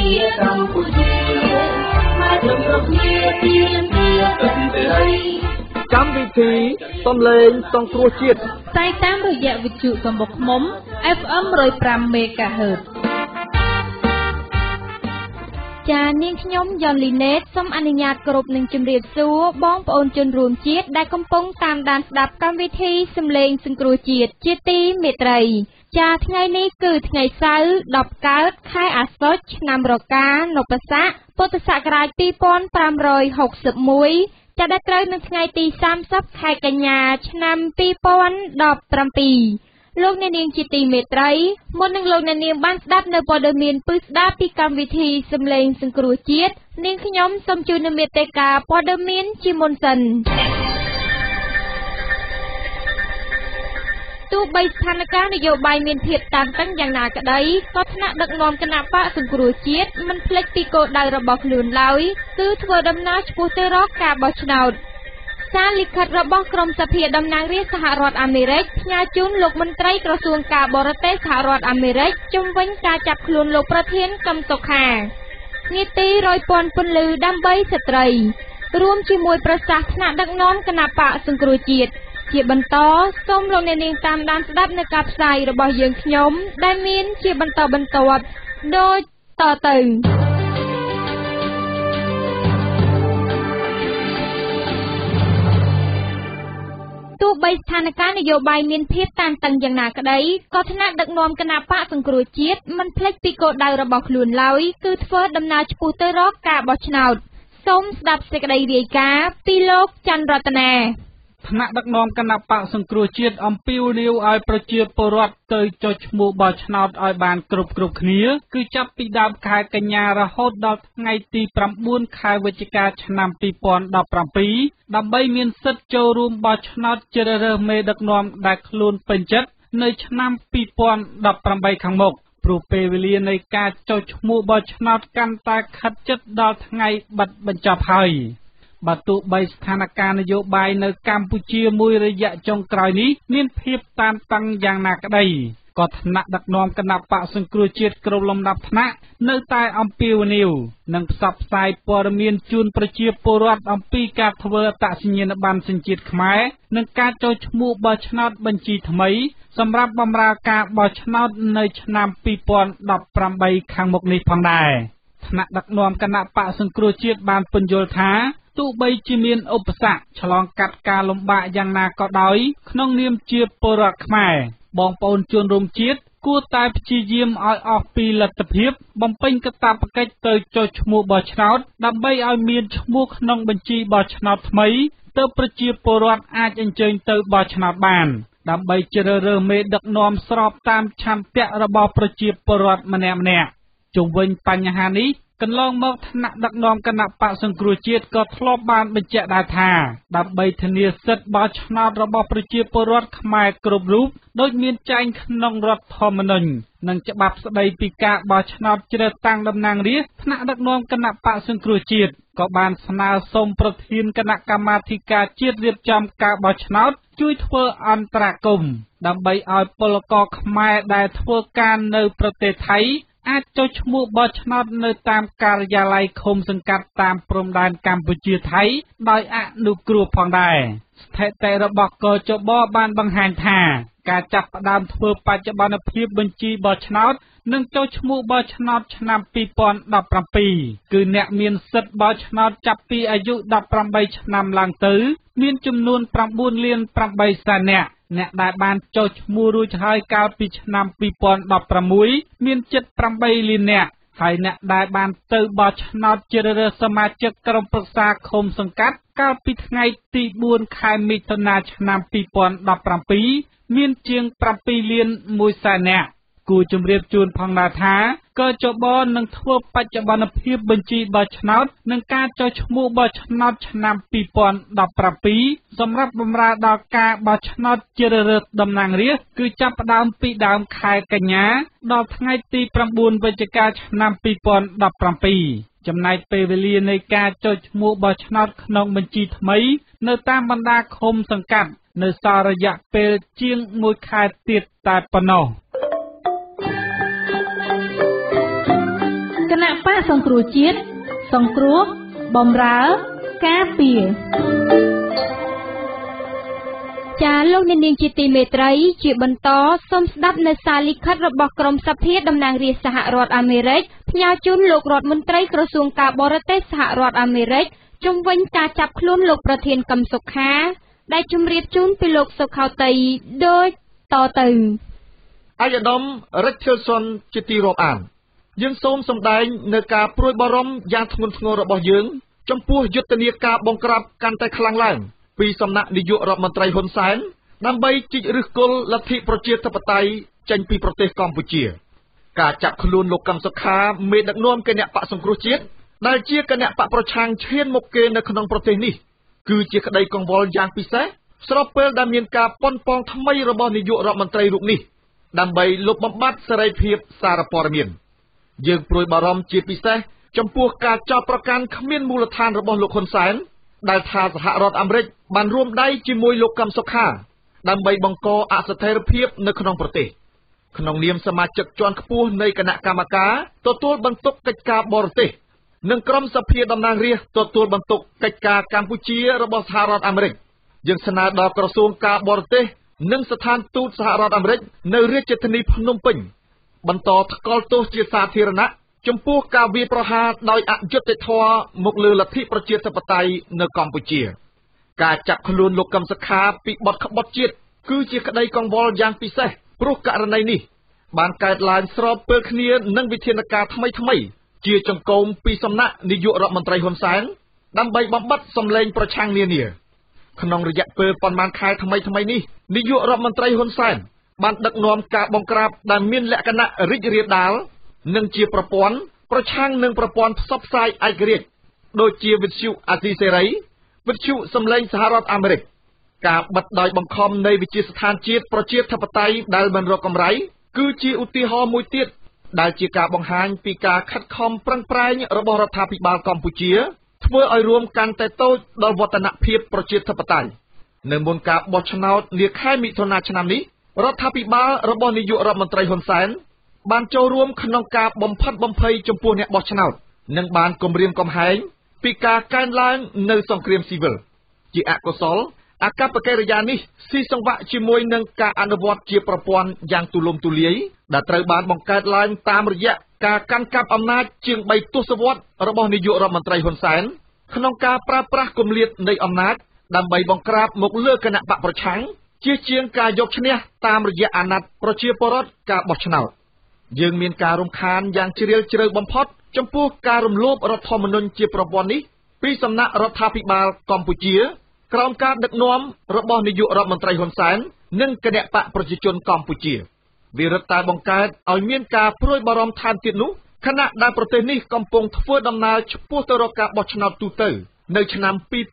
កម្ពុជាមកជុំរកគ្នាទីលានពាក្យពេញសេរីកម្មវិធីសំឡេងសង្គ្រោះជាតិផ្សាយតាមរយៈវិទ្យុសំបុកឃ្មុំ FM 105 MHz ចានាងខ្ញុំយ៉នលីណេតសូមអនុញ្ញាតគោរពនឹងជម្រាបសួរបងប្អូនជនរួមជាតិដែលកំពុងតាមដានស្ដាប់កម្មវិធីសំឡេងសង្គ្រោះជាតិជាទីមេត្រីចាថ្ងៃនេះគឺថ្ងៃសៅរ៍10កើតខែអាសត់ឆ្នាំរកានពស័កពុទ្ធសករាជ2561ចាដែលត្រូវនៅថ្ងៃទី30ខែកញ្ញាឆ្នាំ2017លោកអ្នកនាងជាទីមេត្រីមុននឹងលោកអ្នកនាងបានស្ដាប់នៅព័ត៌មានពិស្ដារពីកម្មវិធីសំឡេងសង្គ្រោះជាតិនាងខ្ញុំសូមជូននូវមេត្តាព័ត៌មានជាមុនសិនទោះបីស្ថានភាពនយោបាយមានភាពតានតឹងយ៉ាងណាក្តីក៏ថ្នាក់ដឹកនាំគណៈបកសង្គ្រោះជាតិមិនភ្លេចពីគោលដៅរបស់ខ្លួនឡើយគឺធ្វើដំណើរឆ្ពោះទៅរកការបោះឆ្នោតសារលិខិតរបស់ក្រុមសភាតំណាងរាស្ត្រសហរដ្ឋអាមេរិកផ្ញើជូនលោកមន្ត្រីក្រសួងការបរទេសសហរដ្ឋអាមេរិកជំវិញការចាប់ខ្លួនលោកប្រធានកឹមសុខានីតិរយពាន់ពន្លឺដើម្បីស្ត្រីរួមជាមួយប្រសាសន៍ថ្នាក់ដឹកនាំគណៈបកសង្គ្រោះជាតិជាបន្តសូមលោកអ្នកនាងតាមដានស្ដាប់នៅការផ្សាយរបស់យើងខ្ញុំដែលមានជាបន្តបន្ទាប់ដូចតទៅទោះបីស្ថានភាពនយោបាយមានភាពតានតឹងយ៉ាងណាក្តីក៏ថ្នាក់ដឹកនាំគណៈបកសង្គ្រោះជាតិមិនភ្លេចពីគោលដៅរបស់ខ្លួនឡើយគឺធ្វើដំណើរឆ្ពោះទៅរកការបោះឆ្នោតសូមស្ដាប់សេចក្តីរាយការណ៍ពីលោកច័ន្ទរតនាថ្នាក់ដឹកនាំគណៈបកសង្គ្រោះជាតិអំពាវនាវឲ្យប្រជាពលរដ្ឋទៅចុះឈ្មោះបោះឆ្នោតឲ្យបានគ្រប់គ្នាគឺចាប់ពីដើមខែកញ្ញារហូតដល់ថ្ងៃទី9ខែវិច្ឆិកាឆ្នាំ2017ដើម្បីមានសិទ្ធិចូលរួមបោះឆ្នោតជ្រើសរើសមេដឹកនាំដែលខ្លួនពេញចិត្តនៅឆ្នាំ2018ខាងមុខព្រោះពេលវេលានៃការចុះឈ្មោះបោះឆ្នោតកាន់តែខិតជិតដល់ថ្ងៃបិទបញ្ចប់ហើយបើទោះបីស្ថានភាពនយោបាយនៅកម្ពុជាមួយរយៈចុងក្រោយនេះមានភាពតានតឹងយ៉ាងណាក្តីក៏ថ្នាក់ដឹកនាំគណៈបកសង្គ្រោះជាតិគ្រប់លំដាប់ថ្នាក់នៅតែអំពាវនាវនិងផ្សព្វផ្សាយព័ត៌មានជូនប្រជាពលរដ្ឋអំពីការធ្វើអត្តសញ្ញាណប័ណ្ណសញ្ជាតិខ្មែរនិងការចុះឈ្មោះបោះឆ្នោតបញ្ជីថ្មីសម្រាប់បម្រើការបោះឆ្នោតនៅឆ្នាំ2018ខាងមុខនេះផងដែរថ្នាក់ដឹកនាំគណៈបកសង្គ្រោះជាតិបានពន្យល់ថាទោះបីជាមានឧបសគ្គឆ្លងកាត់ការលំបាកយ៉ាងណាក៏ដោយក្នុងនាមជាពលរដ្ឋខ្មែរបងប្អូនជនរួមជាតិគួរតែព្យាយាមឲ្យអស់ពីលទ្ធភាពបំពេញកាតព្វកិច្ចទៅចុះឈ្មោះបោះឆ្នោតដើម្បីឲ្យមានឈ្មោះក្នុងបញ្ជីបោះឆ្នោតថ្មីទើបប្រជាពលរដ្ឋអាចអញ្ជើញទៅបោះឆ្នោតបានដើម្បីជ្រើសរើសមេដឹកនាំស្របតាមឆន្ទៈរបស់ប្រជាពលរដ្ឋម្នាក់ៗជុំវិញបញ្ហានេះកន្លងមកថ្នាក់ដឹកនាំគណៈបកសង្គ្រោះជាតិក៏ធ្លាប់បានបញ្ជាក់ដែរថាដើម្បីធានាសិទ្ធិបោះឆ្នោតរបស់ប្រជាពលរដ្ឋខ្មែរគ្រប់រូបដោយមានចែងក្នុងរដ្ឋធម្មនុញ្ញនិងច្បាប់ស្តីពីការបោះឆ្នោតជ្រើសតាំងតំណាងរាស្ត្រថ្នាក់ដឹកនាំគណៈបកសង្គ្រោះជាតិក៏បានស្នើសុំប្រធានគណៈកម្មាធិការជាតិរៀបចំការបោះឆ្នោតជួយធ្វើអន្តរាគមន៍ដើម្បីឲ្យពលករខ្មែរដែលធ្វើការនៅប្រទេសថៃអាចចុះឈ្មោះបោះឆ្នោតនៅតាមការិយាល័យឃុំសង្កាត់តាមព្រំដែនកម្ពុជាថៃដោយអនុគ្រោះផងដែរស្ថិតិរបស់កចបបានបង្ហាញថាការចាប់ផ្ដើមធ្វើបច្ចុប្បន្នភាពបញ្ជីបោះឆ្នោតនិងចុះឈ្មោះបោះឆ្នោតឆ្នាំ2017គឺអ្នកមានសិទ្ធិបោះឆ្នោតចាប់ពីអាយុ18ឆ្នាំឡើងទៅមានចំនួន 9 លាន 8 សែននាក់អ្នកដែលបានចុះឈ្មោះរួចហើយកាលពីឆ្នាំ2016មានជិត 8 លាននាក់ហើយអ្នកដែលបានទៅបោះឆ្នោតជ្រើសរើសសមាជិកក្រុមប្រឹក្សាឃុំសង្កាត់កាលពីថ្ងៃទី4ខែមិថុនាឆ្នាំ2017មានជាង 7 លាន 1 សែននាក់គួរជម្រាបជូនផងដែរថាកចបនឹងធ្វើបច្ចុប្បន្នភាពបញ្ជីបោះឆ្នោតនិងការចុះឈ្មោះបោះឆ្នោតឆ្នាំ2017សម្រាប់បម្រើដល់ការបោះឆ្នោតជ្រើសរើសតំណាងរាស្ត្រគឺចាប់ផ្ដើមពីដើមខែកញ្ញាដល់ថ្ងៃទី9វិច្ឆិកាឆ្នាំ2017ចំណែកពេលវេលានៃការចុះឈ្មោះបោះឆ្នោតក្នុងបញ្ជីថ្មីនៅតាមបណ្ដាឃុំសង្កាត់នៅសល់រយៈពេលជាង1ខែទៀតតែប៉ុណ្ណោះគណៈបកកសង្គ្រោះជាតិសង្គ្រោះបម្រើការពារចាលោកអ្នកនាងជាទីមេត្រីជាបន្តសូមស្ដាប់នៅសារលិខិតរបស់ក្រុមសភាតំណាងរាស្ត្រសហរដ្ឋអាមេរិកផ្ញើជូនលោករដ្ឋមន្ត្រីក្រសួងការបរទេសសហរដ្ឋអាមេរិកជុំវិញការចាប់ខ្លួនលោកប្រធានកឹមសុខាដែលជម្រាបជូនពីលោកសុខោតីដូចតទៅអាយដាម Richardson ជាទីរាប់អានយើងសូមសម្ដែងនៅការព្រួយបារម្ភយ៉ាងធ្ងន់ធ្ងររបស់យើងចំពោះយុទ្ធនាការបង្ក្រាបកាន់តែខ្លាំងឡើងពីសំណាក់នាយករដ្ឋមន្ត្រីហ៊ុនសែនដើម្បីជីកឫសគល់លទ្ធិប្រជាធិបតេយ្យចេញពីប្រទេសកម្ពុជាការចាប់ខ្លួនលោកកឹមសុខាមេដឹកនាំគណៈបកសង្គ្រោះជាតិដែលជាគណៈបកប្រឆាំងឈានមុខគេនៅក្នុងប្រទេសនេះគឺជាក្តីកង្វល់យ៉ាងពិសេសស្របពេលដែលមានការប៉ុនប៉ងថ្មីរបស់នាយករដ្ឋមន្ត្រីរូបនេះដើម្បីលុបបំបាត់សេរីភាពសារព័ត៌មានយើងព្រួយបារម្ភជាពិសេសចំពោះការចោទប្រកាន់គ្មានមូលដ្ឋានរបស់លោកហ៊ុនសែនដែលថាសហរដ្ឋអាមេរិកបានរួមដៃជាមួយលោកកឹមសុខាដើម្បីបង្កអស្ថិរភាពនៅក្នុងប្រទេសក្នុងនាមសមាជិកជាន់ខ្ពស់នៃគណៈកម្មការទទួលបន្ទុកកិច្ចការបរទេសនិងក្រុមសភាតំណាងរាស្ត្រទទួលបន្ទុកកិច្ចការកម្ពុជារបស់សហរដ្ឋអាមេរិកយើងស្នើដល់ក្រសួងការបរទេសនិងស្ថានទូតសហរដ្ឋអាមេរិកនៅរាជធានីភ្នំពេញបន្តថ្កោលទោសជាសាធារណៈចំពោះការវាយប្រហារដោយអយុត្តិធម៌មកលើលទ្ធិប្រជាធិបតេយ្យនៅកម្ពុជាការចាប់ខ្លួនលោកកឹមសុខាពីបទក្បត់ជាតិគឺជាក្តីកង្វល់យ៉ាងពិសេសព្រោះករណីនេះបានកើតឡើងស្របពេលគ្នានឹងវិធានការថ្មីជាចង្កូមពីសំណាក់នាយករដ្ឋមន្ត្រីហ៊ុនសែនដើម្បីបំបត្តិសម្លេងប្រឆាំងនានាក្នុងរយៈពេលប៉ុន្មានខែថ្មីនេះនាយករដ្ឋមន្ត្រីហ៊ុនសែនបានដឹកនាំការបង្ក្រាបដែលមានលក្ខណៈរីករាលដាលនិងជាប្រព័ន្ធប្រឆាំងនឹងប្រព័ន្ធផ្សព្វផ្សាយឯករាជ្យដូចជាវិទ្យុអាស៊ីសេរីវិទ្យុសម្លេងសហរដ្ឋអាមេរិកការបិទដោយបង្ខំនៃវិទ្យាស្ថានជាតិប្រជាធិបតេយ្យដែលមិនរកកម្រៃគឺជាឧទាហរណ៍មួយទៀតដែលជាការបង្ហាញពីការខិតខំប្រឹងប្រែងរបស់រដ្ឋាភិបាលកម្ពុជាធ្វើឲ្យរួមកាន់តែតូចដល់វឌ្ឍនភាពប្រជាធិបតេយ្យនៅមុនការបោះឆ្នោតនាខែមិថុនាឆ្នាំនេះរដ្ឋាភិបាលរបស់នាយករដ្ឋមន្ត្រីហ៊ុនសែនបានចូលរួមក្នុងការបំផិតបំភ័យចំពោះអ្នកបោះឆ្នោតនិងបានគំរាមកំហែងពីការកើនឡើងនៅសង្គ្រាមស៊ីវិលជាអកុសលអាកប្បកិរិយានេះស៊ីសង្វាក់ជាមួយនឹងការអនុវត្តជាប្រព័ន្ធយ៉ាងទូលំទូលាយដែលត្រូវបានបង្កើតឡើងតាមរយៈការកាន់កាប់អំណាចជាង3ទសវត្សរ៍របស់នាយករដ្ឋមន្ត្រីហ៊ុនសែនក្នុងការប្រើប្រាស់គម្លាតនៃអំណាចដើម្បីបង្ក្រាបមកលើគណៈបកប្រឆាំងជាងការយកឈ្នះតាមរយៈអាណត្តិប្រជាពលរដ្ឋការបោះឆ្នោតយើងមានការរំខានយ៉ាងជ្រាលជ្រៅបំផុតចំពោះការរំលោភរដ្ឋធម្មនុញ្ញជាប្រព័ន្ធនេះពីសំណាក់រដ្ឋាភិបាលកម្ពុជាក្រោមការដឹកនាំរបស់នាយករដ្ឋមន្ត្រីហ៊ុនសែននិងគណៈបកប្រជាជនកម្ពុជាវារឹតតែបង្កើតឲ្យមានការព្រួយបារម្ភថែមទៀតនោះខណៈដែលប្រទេសនេះកំពុងធ្វើដំណើរឆ្ពោះទៅរកការបោះឆ្នោតទូទៅនៅឆ្នាំ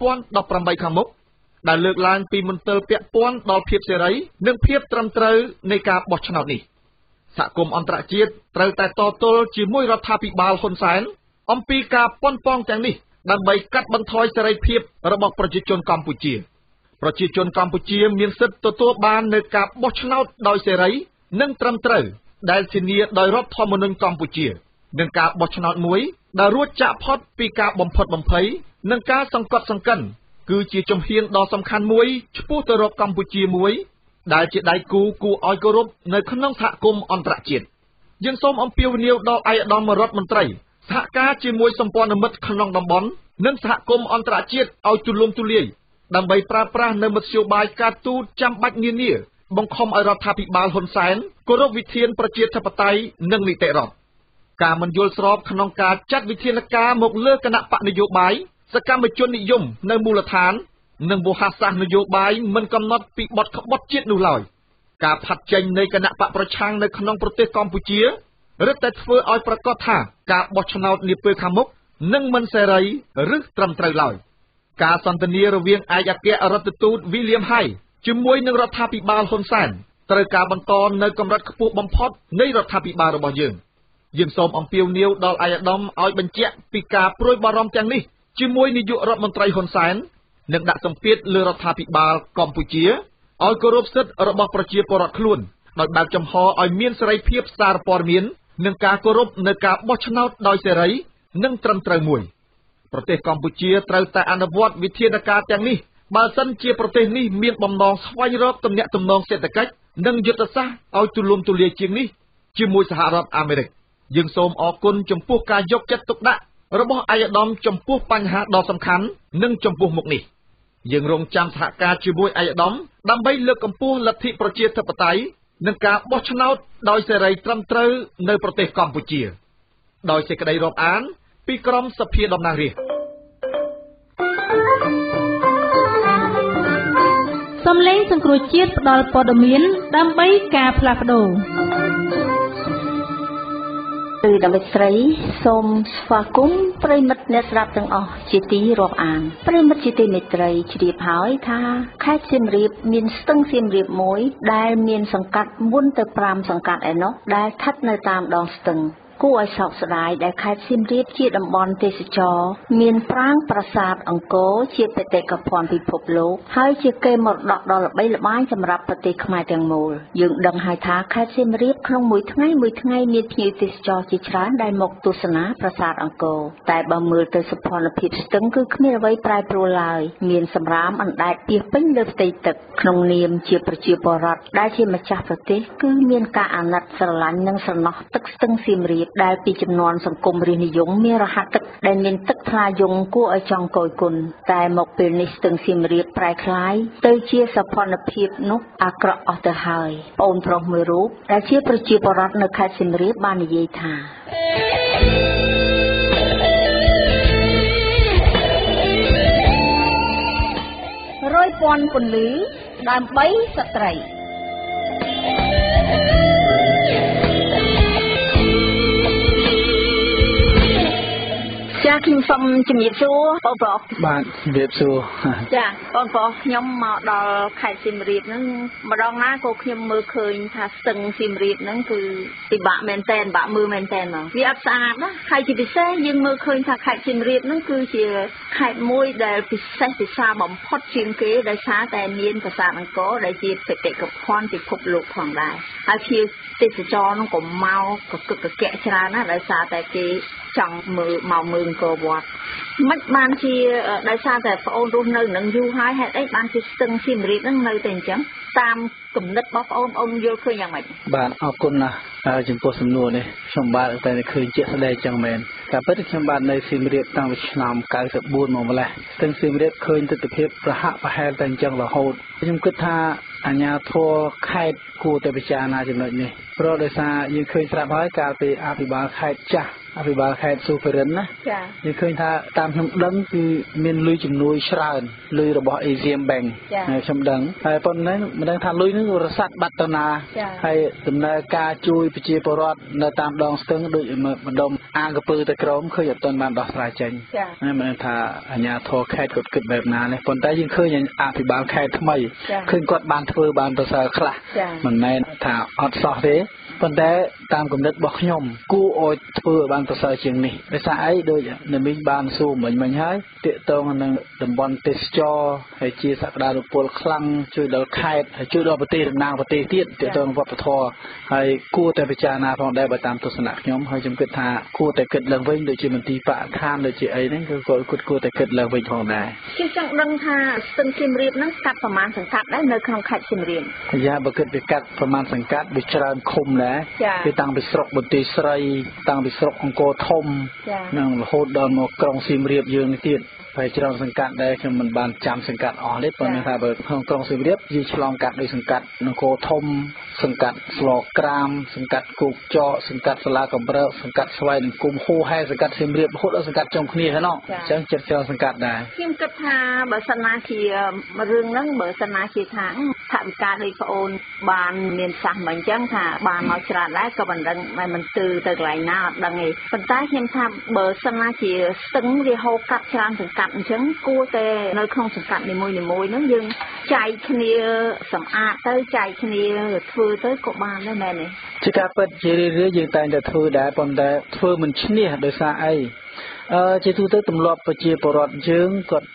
2018ខាងមុខដែលលើកឡើងពីមន្ទិលពាក់ព័ន្ធដល់ភាពសេរីនិងភាពត្រឹមត្រូវនៃការបោះឆ្នោតនេះសហគមន៍អន្តរជាតិត្រូវតែតទល់ជាមួយរដ្ឋាភិបាលហ៊ុនសែនអំពីការប៉ុនប៉ងទាំងនេះដើម្បីកាត់បន្ថយសេរីភាពរបស់ប្រជាជនកម្ពុជាប្រជាជនកម្ពុជាមានសិទ្ធិទទួលបាននូវការបោះឆ្នោតដោយសេរីនិងត្រឹមត្រូវដែលធានាដោយរដ្ឋធម្មនុញ្ញកម្ពុជានិងការបោះឆ្នោតមួយដែលរួចចាក់ផុតពីការបំផិតបំភ័យនិងការសង្កត់សង្កិនគឺជាជំហានដ៏សំខាន់មួយឆ្ពោះទៅរកកម្ពុជាមួយដែលជាដៃគូគួរឲ្យគោរពនៅក្នុងសហគមន៍អន្តរជាតិយើងសូមអំពាវនាវដល់ឯកឧត្តមរដ្ឋមន្ត្រីសហការជាមួយសម្ព័ន្ធមិត្តក្នុងតំបន់និងសហគមន៍អន្តរជាតិឲ្យទូលំទូលាយដើម្បីប្រើប្រាស់នូវមធ្យោបាយការទូតចាំបាច់នានាបង្ខំឲ្យរដ្ឋាភិបាលហ៊ុនសែនគោរពវិធានប្រជាធិបតេយ្យនិងនីតិរដ្ឋការមិនយល់ស្របក្នុងការចាត់វិធានការមកលើគណៈបកនយោបាយសកម្មជននិយមនៅមូលដ្ឋាននិងវោហារសាស្ត្រនយោបាយមិនកំណត់ពីបទក្បត់ជាតិនោះឡើយការផាត់ចេញនៃគណៈបកប្រឆាំងនៅក្នុងប្រទេសកម្ពុជារឹតតែធ្វើឲ្យប្រកាសថាការបោះឆ្នោតនាពេលខាងមុខនឹងមិនសេរីឬត្រឹមត្រូវឡើយការសន្ទនារវាងឯកអគ្គរដ្ឋទូត William Hai ជាមួយនឹងរដ្ឋាភិបាលហ៊ុនសែនត្រូវការបន្តនៅកម្រិតខ្ពស់បំផុតនៃរដ្ឋាភិបាលរបស់យើងសូមអំពាវនាវដល់ឯកឧត្តមឲ្យបញ្ជាក់ពីការព្រួយបារម្ភទាំងនេះជាមួយនាយករដ្ឋមន្ត្រីហ៊ុនសែននិងដាក់សម្ពាធលើរដ្ឋាភិបាលកម្ពុជាឲ្យគោរពសិទ្ធិរបស់ប្រជាពលរដ្ឋខ្លួនដោយបើកចំហឲ្យមានសេរីភាពសារព័ត៌មាននិងការគោរពនៅការបោះឆ្នោតដោយសេរីនិងត្រឹមត្រូវមួយប្រទេសកម្ពុជាត្រូវតែអនុវត្តវិធានការទាំងនេះបើសិនជាប្រទេសនេះមានបំណងស្វែងរកទំនាក់ទំនងសេដ្ឋកិច្ចនិងយុទ្ធសាស្ត្រឲ្យទូលំទូលាយជាងនេះជាមួយសហរដ្ឋអាមេរិកយើងសូមអរគុណចំពោះការយកចិត្តទុកដាក់របស់ឯកឧត្តមចំពោះបញ្ហាដ៏សំខាន់និងចំពោះមុខនេះយើងរងចាំសហការជាមួយឯកឧត្តមដើម្បីលើកកម្ពស់លទ្ធិប្រជាធិបតេយ្យនិងការបោះឆ្នោតដោយសេរីត្រឹមត្រូវនៅប្រទេសកម្ពុជាដោយសេចក្តីរាប់អានពីក្រុមសភាតំណាងរាស្ត្រសំឡេងសង្គ្រោះជាតិផ្ដល់ព័ត៌មានដើម្បីការផ្លាស់ប្ដូរដើម្បីស្រីសូមស្វាគមន៍ប្រិមិត្តអ្នកស្ដាប់ទាំងអស់ជាទីរាប់អានប្រិមិត្តជាទីមេត្រីជ្រាបហើយថាខេត្តសៀមរាបមានស្ទឹងសៀមរាបមួយដែលមានសង្កាត់4ទៅ5សង្កាត់ឯណោះដែលស្ថិតនៅតាមដងស្ទឹងគួរឲ្យសោកស្ដាយដែលខេត្តសៀមរាបជាតំបន់ទេសចរមានប្រាង្គប្រាសាទអង្គរជាបេតិកភណ្ឌពិភពលោកហើយជាកេរមរតកដ៏ល្បីល្បាញសម្រាប់ប្រទេសខ្មែរទាំងមូលយើងដឹងហើយថាខេត្តសៀមរាបក្នុងមួយថ្ងៃមានភ្ញៀវទេសចរជាច្រើនដែលមកទស្សនាប្រាសាទអង្គរតែបើមើលទៅសភនភាពស្ទឹងគឺគ្មានអ្វីប្រែប្រួលឡើយមានសម្រាមអណ្ដែតពាសពេញលើផ្ទៃទឹកក្នុងនាមជាប្រជាពលរដ្ឋដែលជាម្ចាស់ប្រទេសគឺមានការអាណិតស្រឡាញ់និងស្រណោះទឹកស្ទឹងសៀមរាបដែលពីចំនួនសង្គមរាស្ត្រនិយមមានរហ័សទឹកដែលមានទឹកថ្លាយងគួរឲ្យចង់គយគន់តែមកពេលនេះស្ទឹងសៀមរាបប្រែក្លាយទៅជាសភនភាពនោះអាក្រក់អស់ទៅហើយប្អូនប្រុសមួយរូបដែលជាប្រជាពលរដ្ឋនៅខេត្តសៀមរាបបាននិយាយថា100,000ពន្លឺដើម្បីស្ត្រីចាខ្ញុំសូមជំរាបសួរបងប្រុសបាទជំរាបសួរចាបងប្រុសខ្ញុំមកដល់ខេត្តសៀមរាបហ្នឹងម្ដងណាក៏ខ្ញុំមើលឃើញថាស្ទឹងសៀមរាបហ្នឹងគឺពិបាកមែនតើបាក់មើលមែនតើមកវាអត់ស្អាតណាហើយជាពិសេសយើងមើលឃើញថាខេត្តសៀមរាបហ្នឹងគឺជាខេត្តមួយដែលពិសេសពិសាបំផុតជាងគេដោយសារតែមានប្រាសាទអង្គរដែលជាបេតិកភណ្ឌពិភពលោកផងដែរហើយជាទេសចរហ្នឹងក៏មកកកកកច្រើនណាស់ដោយសារតែគេចង់មើលអង្គរវត្តមិនបានជាដោយសារតែប្អូនរស់នៅនឹងយូរហើយហេតុអីបានជាស្ទឹងសៀមរាបហ្នឹងនៅតែអញ្ចឹងតាមគំនិតរបស់ប្អូនយល់ឃើញយ៉ាងម៉េចបាទអរគុណណាស់ចំពោះសំណួរនេះខ្ញុំបាទតែឃើញជាក់ស្ដែងចឹងមែនតែពិតខ្ញុំបាទនៅសៀមរាបតាំងពីឆ្នាំ94មកម្លេះស្ទឹងសៀមរាបឃើញទស្សនវិជ្ជាប្រហាក់ប្រហែលតែអញ្ចឹងរហូតខ្ញុំគិតថាអាជ្ញាធរខេត្តគួរតែពិចារណាចំណុចនេះព្រោះដោយសារយើងឃើញស្រាប់ហើយកាលពីអភិបាលខេត្តចាស់អភិបាលខេត្តស៊ូហ្វេរិនណាចាយើងឃើញថាតាមខ្ញុំដឹងគឺមានលុយជំនួយច្រើនលុយរបស់ Asian Bank ខ្ញុំដឹងហើយប៉ុន្តែមិនដឹងថាលុយនឹងរសាត់បាត់ទៅណាហើយដំណើរការជួយប្រជាពលរដ្ឋនៅតាមដងស្ទឹងដូចម្ដុំអាងកពើទៅក្រមឃើញអត់ទាន់បានដោះស្រាយចេញមិនដឹងថាអាជ្ញាធរខេត្តគាត់គិតបែបណានេះប៉ុន្តែយើងឃើញអភិបាលខេត្តថ្មីឃើញគាត់បានធ្វើបានប្រសើរខ្លះមិនមែនថាអត់សោះទេប៉ុន្តែតាមគំនិតរបស់ខ្ញុំគួរឲ្យធ្វើឲ្យបានប្រសើរជាងនេះដោយសារអីដូចនៅមីងបានសួរមិញហើយទាក់ទងនឹងតំបន់ទេសចរហើយជាសក្តានុពលខ្លាំងជួយដល់ខេត្តហើយជួយដល់ប្រទេសតំណាងប្រទេសទៀតទាក់ទងវប្បធម៌ហើយគួរតែពិចារណាផងដែរបើតាមទស្សនៈខ្ញុំហើយខ្ញុំគិតថាគួរតែគិតឡើងវិញដូចជាមន្ទីរបរិស្ថានដូចជាអីហ្នឹងគឺគាត់គួរតែគិតឡើងវិញផងដែរខ្ញុំចង់ដឹងថាស្ទឹងសៀមរាបហ្នឹងកាត់ប្រមាណសង្កាត់ដែរនៅក្នុងខេត្តសៀមរាបយ៉ាបើគិតពីកាត់ប្រមាណសង្កាត់វាច្រើនឃុំដែរគឺតាំងពីស្រុកបន្ទាយស្រីតាំងពីស្រុកអង្គរធំនិងរហូតដល់មកក្រុងសៀមរាបយើងនេះទៀតហើយច្រើនសង្កាត់ដែរខ្ញុំមិនបានចាំសង្កាត់អស់ទេប៉ុន្តែថាបើក្នុងក្រុងសៀមរាបយើងឆ្លងកាត់ដោយសង្កាត់នគរធំសង្កាត់ស្លក្រាមសង្កាត់គោកចកសង្កាត់សាលាកំរើកសង្កាត់ស្វាយនឹងគុំហូហែសង្កាត់សៀមរាបរហូតដល់សង្កាត់ចុងគ្នាហ្នឹងអញ្ចឹងចិត្តច្រើនសង្កាត់ដែរខ្ញុំគិតថាបើសិនណាជារឿងហ្នឹងបើសិនណាជាថាថាវិការដូចប្អូនបានមានសាសមិនអញ្ចឹងថាបានមកច្រើនដែរក៏មិនដឹងមិនទៅកន្លែងណាអត់ដឹងទេប៉ុន្តែខ្ញុំថាបើសិនណាជាស្ទឹងវាហូរកាត់ច្រើនសង្កាត់អញ្ចឹងគួរតែនៅក្នុងសង្កាត់នីមួយៗហ្នឹងយើងចែកគ្នាសម្អាតទៅចែកគ្នាធ្វើទៅក៏បានដែរមែនទេជាការពិតជារឿយៗយើងតែងតែធ្វើដែរប៉ុន្តែធ្វើមិនឈ្នះដោយសារអីជាទូទៅទម្លាប់ប្រជាពលរដ្ឋយើងគាត់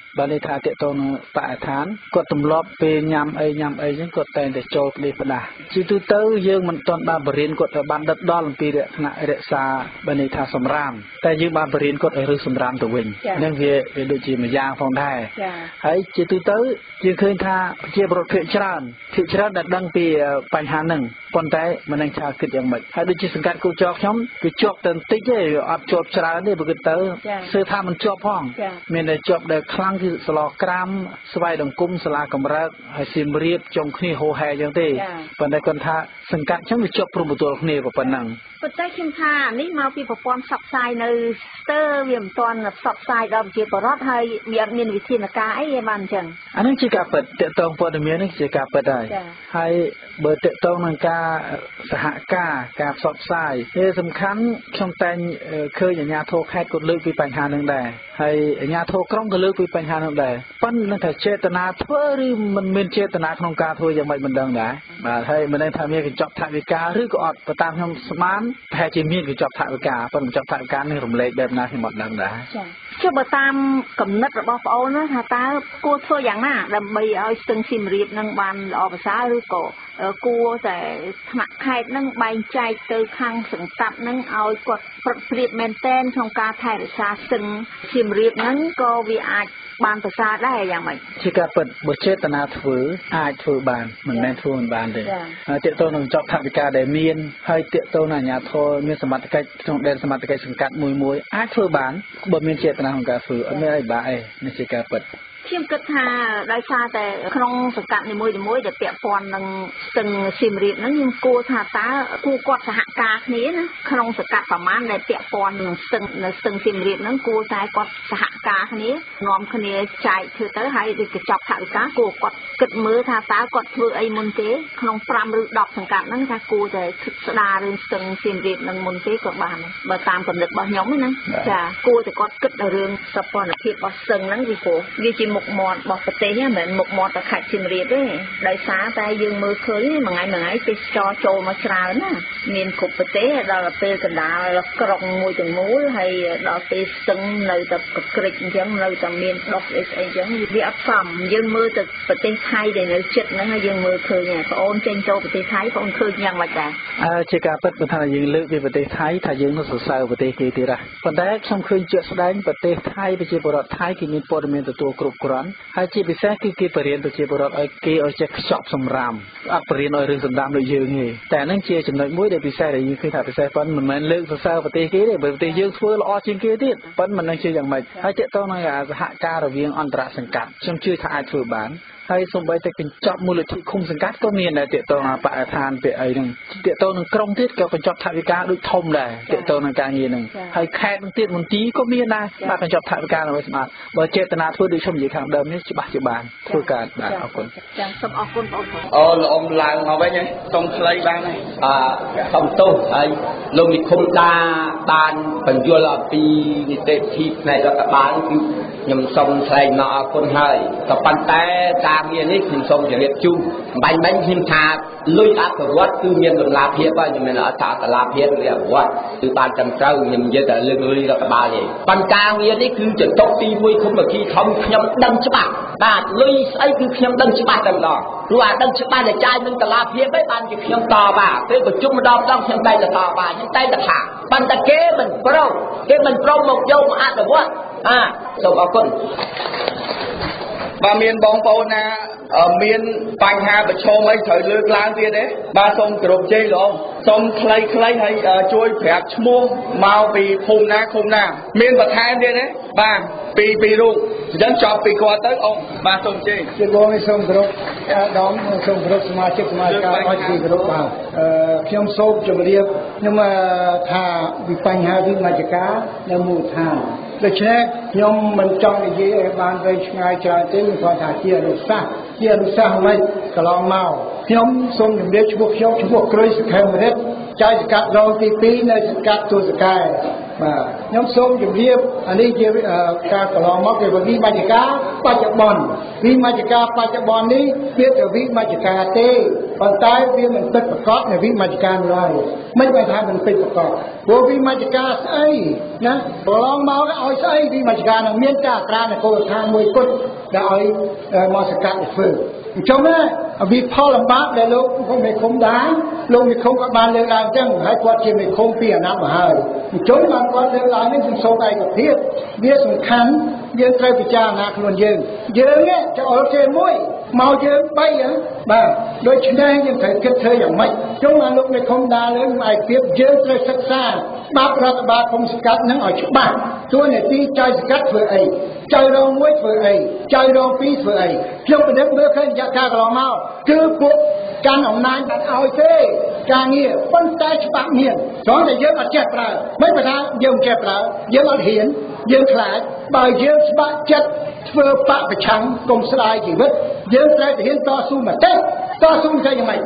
បានន័យថាតេតងនឹងបរិស្ថានគាត់ទម្លាប់ពេលញ៉ាំអីចឹងគាត់តែងតែចូលផ្ដេសផ្ដាស់ជាទូទៅយើងមិនទាន់បានបរៀនគាត់ទៅបានដិតដល់អំពីលក្ខណៈរក្សាបានន័យថាសម្រាមតែយើងបានបរៀនគាត់ឲ្យរើសសម្រាមទៅវិញនឹងវាដូចជាមួយយ៉ាងផងដែរហើយជាទូទៅយើងឃើញថាជាប្រភេទច្រើនដែលដឹងពីបញ្ហាហ្នឹងប៉ុន្តែមិនដឹងថាគិតយ៉ាងម៉េចហើយដូចជាសង្កាត់គូចោខ្ញុំគឺជាប់តែបន្តិចទេអត់ជាប់ច្រើនទេបើគិតទៅសើថាមិនជាប់ផងមានតែជាប់ដែលខ្លាំងគឺស្លោក្រាមស្វាយដង្គមសាលាកម្រើកហើយសៀមរាបចុងគ្នាហូហែចឹងទេប៉ុន្តែគាត់ថាសង្កាត់ចឹងវាជាប់ព្រមទទួលគ្នាប៉ុណ្ណឹងប៉ុន្តែខ្ញុំថានេះមកពីប្រព័ន្ធផ្សព្វផ្សាយនៅស្ទើរវាមិនទាន់ផ្សព្វផ្សាយដល់ប្រជាពលរដ្ឋហើយវាអត់មានវិធានការអីទេបានអញ្ចឹងអានេះជាការពិតតកតងព័ត៌មាននេះជាការពិតហើយបើតកតងនឹងការសហការផ្សព្វផ្សាយវាសំខាន់ខ្ញុំតែងឃើញអាជ្ញាធរខេត្តគាត់លើកពីបញ្ហានឹងដែរហើយអាជ្ញាធរក្រុងក៏លើកពីបញ្ហានឹងដែរប៉ុន្តែនឹងថាចេតនាធ្វើឬមិនមានចេតនាក្នុងការធ្វើយ៉ាងម៉េចមិនដឹងដែរបាទហើយមិនដឹងថាមានកញ្ចប់ថវិកាឬក៏អត់បើតាមខ្ញុំស្មានប្រហែលជាមានកញ្ចប់ថវិកាប៉ុន្តែកញ្ចប់ថវិកានេះរំលែកបែបណាខ្ញុំអត់ដឹងដែរចុះបើតាមកំណត់របស់ប្អូនថាតើគួរធ្វើយ៉ាងណាដើម្បីឲ្យស្ទឹងសៀមរាបនឹងបានល្អប្រសើរឬក៏គួរតែថ្នាក់ខេត្តនឹងបែងចែកទៅខាងសង្កាត់នឹងឲ្យគាត់ប្រឹកព្រៀបមែនតែនក្នុងការថែរក្សាស្ទឹងសៀមរាបនឹងក៏វាអាចបានប្រសើរដែរយ៉ាងម៉េចជាការពិតបើចេតនាធ្វើអាចធ្វើបានមិនមែនធ្វើមិនបានទេហើយទាក់ទងនឹងចប់ថវិកាដែលមានហើយទាក់ទងនឹងអាជ្ញាធរមានសមត្ថកិច្ចក្នុងដែនសមត្ថកិច្ចសង្កាត់មួយអាចធ្វើបានបើមានចេតនាក្នុងការធ្វើអត់មានអីបាក់ទេនេះជាការពិតខ្ញុំគិតថាដោយសារតែក្នុងសង្កាត់នីមួយៗដែលពាក់ព័ន្ធនឹងស្ទឹងសៀមរាបហ្នឹងខ្ញុំគួរថាតើគួរគាត់សហការគ្នាណាក្នុងសង្កាត់ប្រមាណដែលពាក់ព័ន្ធនឹងស្ទឹងសៀមរាបហ្នឹងគួរតែគាត់សហការគ្នានាំគ្នាចែកធ្វើទៅហើយកញ្ចប់ថវិកាគួរគាត់គិតមើលថាតើគាត់ធ្វើអីមុនទេក្នុង5ឬ10សង្កាត់ហ្នឹងថាគួរតែស្ដាររឿងស្ទឹងសៀមរាបហ្នឹងមុនទេក៏បានបើតាមគំនិតរបស់ខ្ញុំណាចាគួរតែគាត់គិតដល់រឿងសព្វនភាពរបស់ស្ទឹងហ្នឹងវាជាមុខមាត់របស់ប្រទេសហ្នឹងមិនមែនមុខមាត់តែខេត្តសៀមរាបទេដោយសារតែយើងមើលឃើញមួយថ្ងៃទេសចរចូលមកច្រើនណាមានគ្រប់ប្រទេសដល់ពេលកណ្ដាលក្រុងមួយទាំងមូលហើយដល់ពេលស្ទឹងនៅតែក្រិចអញ្ចឹងនៅតែមានដុះអីអញ្ចឹងវាអត់សមយើងមើលទៅប្រទេសថៃដែលនៅជិតហ្នឹងហើយយើងមើលឃើញបងអូនចេញចូលប្រទេសថៃបងអូនឃើញយ៉ាងម៉េចដែរជាការពិតបើថាយើងលើកពីប្រទេសថៃថាយើងនឹងសរសើរប្រទេសគេទៀតដែរប៉ុន្តែខ្ញុំឃើញជាក់ស្ដែងប្រទេសថៃប្រជាពលរដ្ឋថៃគេមានព័ត៌មានទទួលគ្រប់គ្រាន់ហើយជាពិសេសគឺគេបរៀនប្រជាពលរដ្ឋឲ្យគេឲ្យចេះខ្ចប់សម្រាមអត់បរៀនឲ្យរឿងសម្រាមដូចយើងទេតែហ្នឹងជាចំណុចមួយដែលពិសេសដែលយើងឃើញថាពិសេសប៉ុន្តែមិនមែនលើកសរសើរប្រទេសគេទេបើប្រទេសយើងធ្វើល្អជាងគេទៀតប៉ុន្តែមិនដឹងជាយ៉ាងម៉េចហើយទាក់ទងនឹងសហការរវាងអន្តរសង្កាត់ខ្ញុំជឿថាអាចធ្វើបានហើយសូម្បីតែកញ្ចប់មូលនិធិឃុំសង្កាត់ក៏មានដែរទាក់ទងបរិស្ថានពីអីហ្នឹងទាក់ទងនឹងក្រុងទៀតក៏កញ្ចប់ថវិកាដូចធំដែរទាក់ទងនឹងការងារហ្នឹងហើយខេត្តនឹងទៀតមន្ទីរក៏មានដែរបាទកញ្ចប់ថវិកាដើម្បីសម្អាតបើចេតនាធ្វើដូចខ្ញុំនិយាយខាងដើមនេះច្បាស់ជាបានធ្វើការបាទអរគុណចាសូមអរគុណបងប្អូនល្អមឡើងមកវិញហ្នឹងសុំខ្លីបានហើយសុំទោសហើយលោកនិគមបានបញ្យល់អំពីនីតិវិធីផ្នែករដ្ឋបាលគឺខ្ញុំសូមថ្លែងអំណរអគុណហើយក៏ប៉ុន្តែការងារនេះខ្ញុំសូមជម្រាបជូនបាញ់ខ្ញុំថាលុយអភិវឌ្ឍគឺមានតម្លាភាពហើយខ្ញុំមានអត្ថតម្លាភាពឬអភិវឌ្ឍគឺបានត្រឹមត្រូវខ្ញុំនិយាយតែលើកលុយរដ្ឋបាលទេប៉ុន្តែការងារនេះគឺចតុកទី1គុំគីធំខ្ញុំដឹងច្បាស់បាទលុយស្អីគឺខ្ញុំដឹងច្បាស់តែម្ដងព្រោះអាដឹងច្បាស់តែចាយនឹងតម្លាភាពឯងបានជាខ្ញុំតបពេលប្រជុំម្ដងខ្ញុំតែតបខ្ញុំតែថាប៉ុន្តែគេមិនព្រមមកយកមកអនុវត្តសូមអរគុណបើមានបងប្អូនណាមានបញ្ហាប្រឈមអីត្រូវលើកឡើងទៀតទេបាទសូមគោរពជ័យលោកសូមខ្លីៗហើយជួយប្រាប់ឈ្មោះមកពីភូមិណាឃុំណាមានបន្ថែមទៀតទេបាទពីរូបអញ្ចឹងចប់ពីគាត់ទៅអូបាទសូមជ័យជាបងសូមគោរពដមសូមគោរពសមាជិកសមាជិកាអត់ពីគោរពបាទខ្ញុំសូមជម្រាបខ្ញុំថាពីបញ្ហាវិមជ្ឈការនៅមូលដ្ឋានដូច្នេះខ្ញុំមិនចង់និយាយឲ្យបានវែងឆ្ងាយច្រើនទេខ្ញុំគាត់ថាជាអនុសាសន៍មិនកន្លងមកខ្ញុំសូមជម្រាបឈ្មោះខ្ញុំឈ្មោះក្រុយសុខេមរិទ្ធចៅសង្កាត់រងទី2នៅសង្កាត់ទួលសកែបាទខ្ញុំសូមជម្រាបអានេះជាការកន្លងមកគេវិមជ្ឈការបច្ចុប្បន្នវិមជ្ឈការបច្ចុប្បន្ននេះវាទៅវិមជ្ឈការទេប៉ុន្តែវាមិនពិតប្រកបនៃវិមជ្ឈការឡើយមិនបានថាមិនពិតប្រកបព្រោះវិមជ្ឈការស្អីណាប្រឡងមកឲ្យស្អីវិមជ្ឈការនឹងមានតែអក្រានគោលដ្ឋានមួយគត់ដែលឲ្យមកសកាត់ធ្វើអញ្ចឹងណាវិផលលំបាកដែលលោកមេឃុំដែរលោកមេឃុំក៏បានលើកឡើងអញ្ចឹងហើយគាត់ជាមេឃុំពីអាណត្តិមកហើយអញ្ចឹងបានគាត់លើកឡើងនេះខ្ញុំសូមឯកភាពវាសំខាន់យើងត្រូវពិចារណាខ្លួនយើងនេះចូលគេមួយមកយើង3បាទដូច្នេះយើងត្រូវគិតធ្វើយ៉ាងម៉េចចុងមកលោកមេឃុំដែរលើកឯកភាពយើងត្រូវសិក្សាច្បាប់រដ្ឋបាលគុំសកាត់នឹងឲ្យច្បាស់ទួលនីតិចៅសកាត់ធ្វើអីចៅរង1ធ្វើអីចៅរង2ធ្វើអីខ្ញុំពិនិត្យមើលឃើញរយៈកាលកន្លងមកគឺពួកកាន់អំណាចបានឲ្យទេការងារប៉ុន្តែច្បាប់មានត្រង់តែយើងអត់ចេះប្រើមិនបើថាយើងចេះប្រើយើងអត់ហ៊ានយើងខ្លាចបើយើងច្បាក់ចិត្តធ្វើបពប្រឆាំងកុំស្ដាយជីវិតយើងត្រូវតែហ៊ានតស៊ូមតិយ៉ាងម៉េច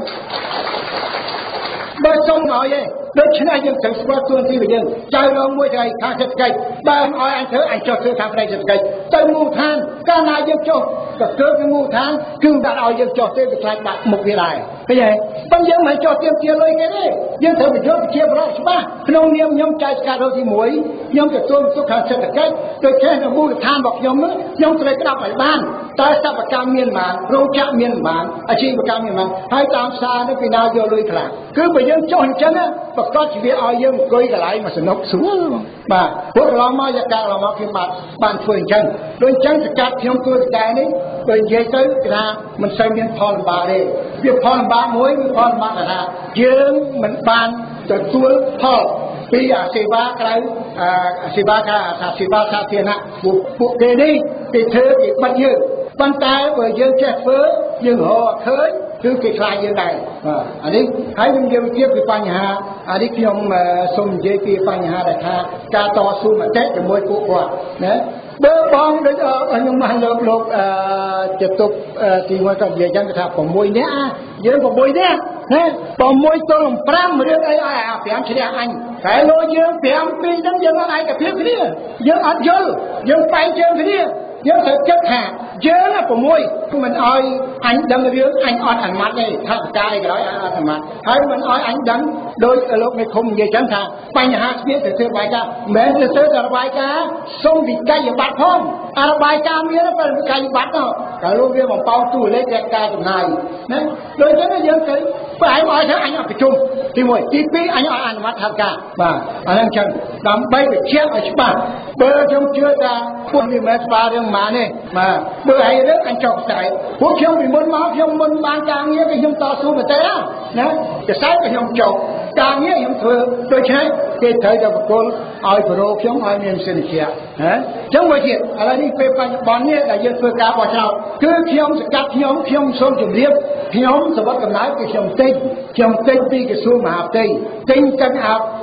បើសុំឲ្យឯងដូច្នេះយើងត្រូវស្គាល់ខ្លួនទីរបស់យើងចៅរងមួយថ្ងៃខាងសេដ្ឋកិច្ចបើមិនឲ្យអញធ្វើអញចុះធ្វើខាងផ្នែកសេដ្ឋកិច្ចទៅមូលដ្ឋានកាលណាយើងចុះក៏ធ្វើពីមូលដ្ឋានគឺដាក់ឲ្យយើងចុះទេវាខ្លាចបាក់មុខវាដែរឃើញទេប៉ុន្តែយើងមិនចុះទៀមទាលុយគេទេយើងត្រូវបញ្យល់ជាប្រវត្តិច្បាស់ក្នុងនាមខ្ញុំចែកការរកទី1ខ្ញុំទទួលសុខខាងសេដ្ឋកិច្ចដូច្នេះនៅមូលដ្ឋានរបស់ខ្ញុំខ្ញុំត្រូវក្តាប់ឲ្យបានតើសកម្មកម្មមានបានរោងចក្រមានបានអាជីវកម្មមានបានហើយតាមផ្សារនេះពីណាយកលុយខ្លះគឺបើយើងចុះអញ្ចឹងប្រកាសជាវាឲ្យយើងអង្គុយកន្លែងមកសនុកស្រួលបាទពួកកន្លងមកយកការកន្លងមកខ្ញុំបានធ្វើអញ្ចឹងដូចអញ្ចឹងសកាត់ខ្ញុំធ្វើតែនេះបើនិយាយទៅគេថាមិនសូវមានផលលំបាកទេវាផលលំបាកមួយគឺផលលំបាកថាយើងមិនបានទទួលផលពីអាសេវាក្រៅសេវាការសេវាសាធារណៈពួកគេនេះគេធ្វើគេបិទយើងប៉ុន្តែបើយើងចេះធ្វើយើងរកឃើញគឺគេខ្លាចយើងដែរបាទអានេះហើយខ្ញុំនិយាយទៀតពីបញ្ហាអានេះខ្ញុំសូមនិយាយពីបញ្ហាដែលថាការតស៊ូមតិជាមួយពួកគាត់ណាបើបងដូចខ្ញុំបានលោកចតុបទីមួយក៏និយាយចឹងថា6នាក់យើង6នាក់ណា6ទល់នឹង5រឿងអីឲ្យ5ឈ្នះអញតែលោកយើង5 2ហ្នឹងយើងអត់ឯកភាពគ្នាយើងអត់យល់យើងបែកជើងគ្នាយើងត្រូវគិតថាយើង6មិនឲ្យអញដឹងរឿងអញអត់អនុម័តទេថាប្រការអីក៏ដោយអត់អនុម័តហើយមិនឲ្យអញដឹងដោយលោកមេឃុំនិយាយចឹងថាបញ្ហាស្ពាយទៅធ្វើបាយការមិនមែនទៅរបាយការណ៍សុំវិក័យប័ត្រផងរបាយការណ៍មានតែវិក័យប័ត្រទៅតែលោកវាបំពងទូលេខតែការចំណាយណាដូចចឹងយើងទៅបែរឲ្យថាអញអត់ប្រជុំទី1ទី2អញអត់អនុម័តថាការបាទអាហ្នឹងចឹងដើម្បីបញ្ជាក់ឲ្យច្បាស់បើខ្ញុំជឿថាពួកនេះមិនស្បារឿងម៉ានេះបាទបើឲ្យរឿងអញចុះខ្សែពួកខ្ញុំពីមុនមកខ្ញុំមិនបានការងារគឺខ្ញុំតស៊ូមកទេណាខ្សែក៏ខ្ញុំចុះការងារខ្ញុំធ្វើដូច្នេះគេត្រូវតែបកគលឲ្យប្រូខ្ញុំឲ្យមានសិទ្ធិជាណាចឹងមួយទៀតឥឡូវនេះពេលបច្ចុប្បន្ននេះដែលយើងធ្វើការបោះឆ្នោតគឺខ្ញុំសកាត់ខ្ញុំសូមជម្រាបខ្ញុំសវត្ថកំណើតគឺខ្ញុំទិញពីក្រសួងមហាផ្ទៃទិញទាំង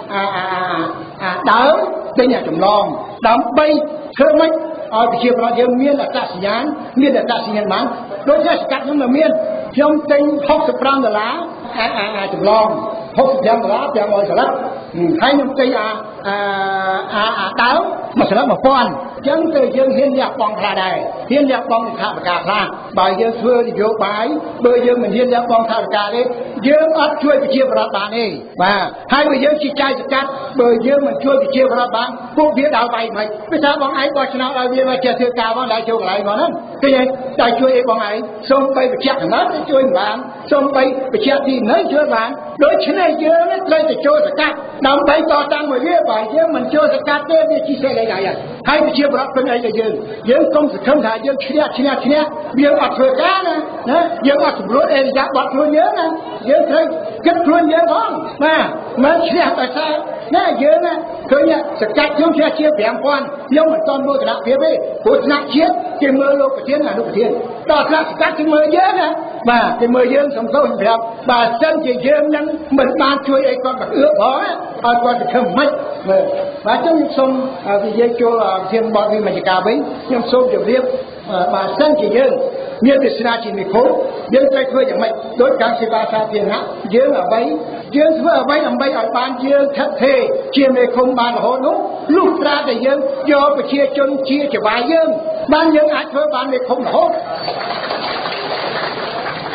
ដើមទិញចម្លងដើម្បីធ្វើម៉េចឲ្យប្រជាប្រដ្ឋយើងមានអត្តសញ្ញាណបានដូចជាសកាត់ខ្ញុំនៅមានខ្ញុំទិញ$65ចម្លង$65 500សន្លឹកហើយខ្ញុំទិញដើមមួយសន្លឹក1000អញ្ចឹងទៅយើងហ៊ានលះបង់ខ្លះដែរហ៊ានលះបង់ថវិកាខ្លះបើយើងធ្វើនយោបាយបើយើងមិនហ៊ានលះបង់ថវិកាទេយើងអត់ជួយប្រជាប្រដ្ឋបានទេបាទហើយបើយើងជាចៅសកាត់បើយើងមិនជួយប្រជាប្រដ្ឋបានពួកវាដល់វាយមិនពីថាបងឯងបោះឆ្នោតឲ្យវាមកចេះធ្វើការផងដែរចូលកន្លែងមកហ្នឹងឃើញទេតែជួយអីបងឯងសូមបីបញ្ជាក់កណ្ដាលជួយមិនបានសូមបីបញ្ជាក់ទីនៅជួយបានដូច្នេះយើងត្រូវតែចូលសកាត់ដើម្បីតតាំងមួយវាបើយើងមិនចូលសកាត់ទេវាជីសេរីដែរហើយប្រជាប្រដ្ឋពេញអីទៅយើងកុំសង្ឃឹមថាយើងឈ្នះវាអត់ធ្វើការណាយើងអត់សម្រួលអេរិយាបថខ្លួនយើងណាយើងត្រូវគិតខ្លួនយើងផងបាទមិនឈ្នះតែសារណាយើងណាឃើញសកាត់ខ្ញុំឈ្នះជា 5000ខ្ញុំមិនតន់មើលគណៈភាពទេព្រោះថ្នាក់ជាតិគេមើលលោកប្រធានអនុប្រធានតថ្នាក់សកាត់គេមើលយើងណាបាទគេមើលយើងសំទោសប្រាប់បើសិនជាយើងនឹងមិនបានជួយអីគាត់មកអឿផងឲ្យគាត់ទៅធ្វើមិនមើលបាទខ្ញុំសូមនិយាយចូលធានបទវិមជ្ឈការវិញខ្ញុំសូមជម្រាបបើសិនជាយើងមានវាសនាជានិគមយើងត្រូវធ្វើយ៉ាងម៉េចដោយការសេវាសាធារណៈយើងធ្វើអ្វីដើម្បីឲ្យបានយើងថិតថេរជាមេឃុំបានរហូតនោះលុះត្រាតែយើងយកប្រជាជនជាចវាយយើងបានយើងអាចធ្វើបានមេឃុំរហូត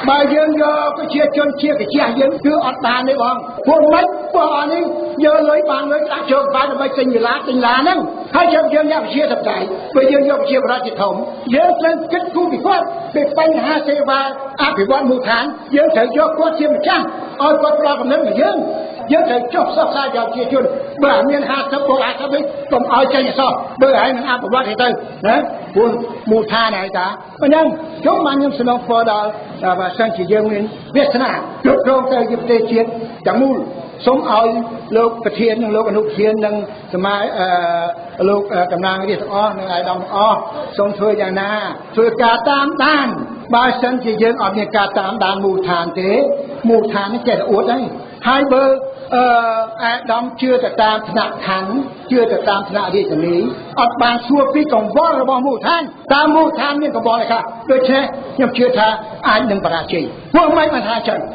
បើយើងយកប្រជាជនជាកាជាយើងគឺអត់បានទេបងពួកម៉េចពួកអស់នេះយកលុយបានលុយដាក់ចូលក្បាលដើម្បីទិញវិឡាហ្នឹងហើយយើងយកប្រជាសប្តាហ៍បើយើងយកប្រជាប្រដ្ឋជាធំយើងត្រូវគិតគូរពីគាត់ពីបញ្ហាសេវាអភិវឌ្ឍមូលដ្ឋានយើងត្រូវយកគាត់ជាម្ចាស់ឲ្យគាត់ផ្ដល់កំណត់មកយើងត្រូវចុះផ្សព្វផ្សាយដល់ប្រជាជនបើមាន50ពួក50វិញកុំឲ្យចេញអសោះបើឲ្យនឹងអភិវឌ្ឍទៅណាព្រោះមូលដ្ឋានហើយតាអញ្ចឹងខ្ញុំបានខ្ញុំសំណូមពរដល់បើសិនជាយើងមានវាសនាគ្រប់គ្រងទៅជាប្រទេសជាតិទាំងមូលសូមឲ្យលោកប្រធាននិងលោកអនុប្រធាននិងសមាលោកតំណាងរាស្ត្រទាំងអស់និងអាយដាមទាំងអស់សូមធ្វើយ៉ាងណាធ្វើការតាមដានបើសិនជាយើងអត់មានការតាមដានមូលដ្ឋានទេមូលដ្ឋាននេះចេះតែអួតហើយបើអាយដាមជឿទៅតាមថ្នាក់ខណ្ឌជឿទៅតាមថ្នាក់រាជធានីអត់បានសួរពីកង្វល់របស់មូលដ្ឋានតាមមូលដ្ឋានមានកង្វល់ទេខ្លះដូច្នេះខ្ញុំជឿថាអាចនឹងបរាជ័យពួកមិនបានថាចឹង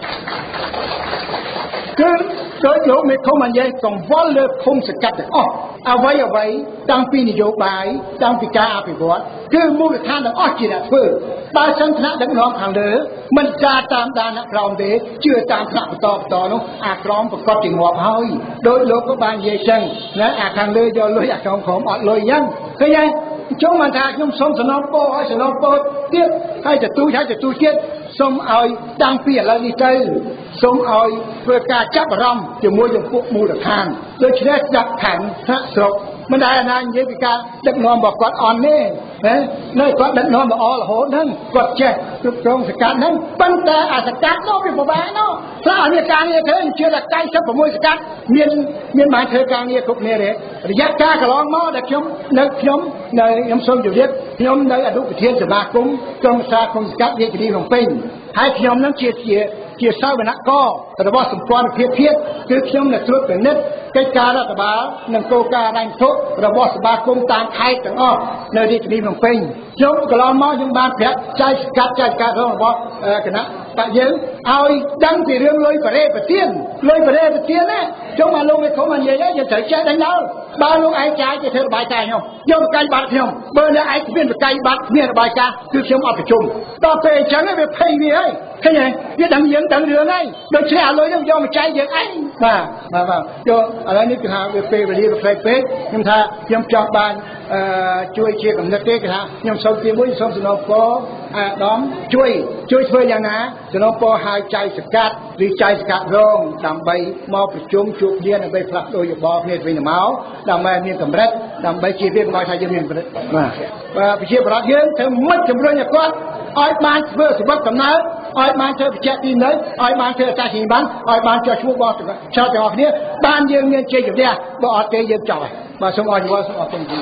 គឺដោយលោកមេឃុំនិយាយកង្វល់លើភូមិសង្កាត់ទាំងអស់អ្វីតាំងពីនយោបាយតាំងពីការអភិវឌ្ឍគឺមូលដ្ឋានទាំងអស់ជាអ្នកធ្វើបើសិនថ្នាក់ដឹកនាំខាងលើមិនការតាមដានអ្នកក្រោមទេជឿតាមថ្នាក់បន្តនោះអាក្រមប្រកបជាងាប់ហើយដោយលោកក៏បាននិយាយចឹងណាអាខាងលើយកលុយអាក្រមក្រុមអត់លុយចឹងឃើញទេចុងបានថាខ្ញុំសូមសំណូមពរឲ្យសំណូមពរទៀតហើយទទួលទៀតសូមឲ្យតាំងពីឥឡូវនេះទៅសូមឲ្យធ្វើការចាប់អារម្មណ៍ជាមួយនឹងពួកមូលដ្ឋានដូច្នេះដាក់ខាងថ្នាក់ស្រុកមិនដែលណានិយាយពីការដឹកនាំរបស់គាត់អន់ទេណានៅគាត់ដឹកនាំល្អរហូតហ្នឹងគាត់ចេះគ្រប់គ្រងសកាត់ហ្នឹងប៉ុន្តែអាសកាត់នោះវាពិបាកនោះព្រោះអមានការងារធ្វើជឿថា96សកាត់មានបានធ្វើការងារគ្រប់គ្នាទេរយៈកាលកន្លងមកដែលខ្ញុំសូមជម្រាបខ្ញុំនៅអនុប្រធានសមាគមក្រុមប្រឹក្សាគុំសកាត់រាជធានីភ្នំពេញហើយខ្ញុំនឹងជាសាវនកររបស់សម្ព័ន្ធភាពគឺខ្ញុំនឹងត្រួតពិនិត្យកិច្ចការរដ្ឋបាលនិងគោលការណ៍ហិរញ្ញវត្ថុរបស់សមាគមតាមខេត្តទាំងអស់នៅរាជធានីភ្នំពេញខ្ញុំកន្លងមកខ្ញុំបានប្រាប់ចែកស្កាត់ចែកការរបស់គណៈបកយើងឲ្យដឹងពីរឿងលុយបរិប្រទានណាខ្ញុំមកលោកមេឃុំនិយាយយើងត្រូវចេះដឹងដល់បើលោកឯងចាយទៅធ្វើរបាយការណ៍ខ្ញុំយកប្រកាយបាត់ខ្ញុំបើអ្នកឯងគ្មានប្រកាយបាត់គ្មានរបាយការណ៍គឺខ្ញុំអត់ប្រជុំដល់ពេលអញ្ចឹងវាភ័យវាហើយឃើញទេវាដឹងរឿងហើយដូច្នេះអាលុយនឹងយកមកចាយយើងឯងបាទយកឥឡូវនេះគឺថាវាពេលវេលាវាផ្លេចពេកខ្ញុំថាខ្ញុំចង់បានជួយជាកំណត់ទេគឺថាខ្ញុំសូមទីមួយសូមសំណូមពរអាដាមជួយធ្វើយ៉ាងណាសំណូមពរឲ្យចៅសកាត់ឬចៅសកាត់រងដើម្បីមកប្រជុំជួបគ្នាដើម្បីផ្លាស់ប្ដូរយោបល់គ្នាទៅវិញទៅមកដើម្បីមានកម្រិតដើម្បីជាវាកុំឲ្យថាយើងមានកម្រិតបាទប្រជាប្រដ្ឋយើងត្រូវមិនជំរុញឲ្យគាត់ឲ្យបានធ្វើសវត្ថកំណើតឲ្យបានធ្វើបច្ចេកទីនៅឲ្យបានធ្វើអតាជីបានឲ្យបានចោះឈ្មោះរបស់ចោលទាំងអស់គ្នាបានយើងមានជ័យជំនះបើអត់ទេយើងចោលហើយបាទសូមអរគុណសូមអរគុណ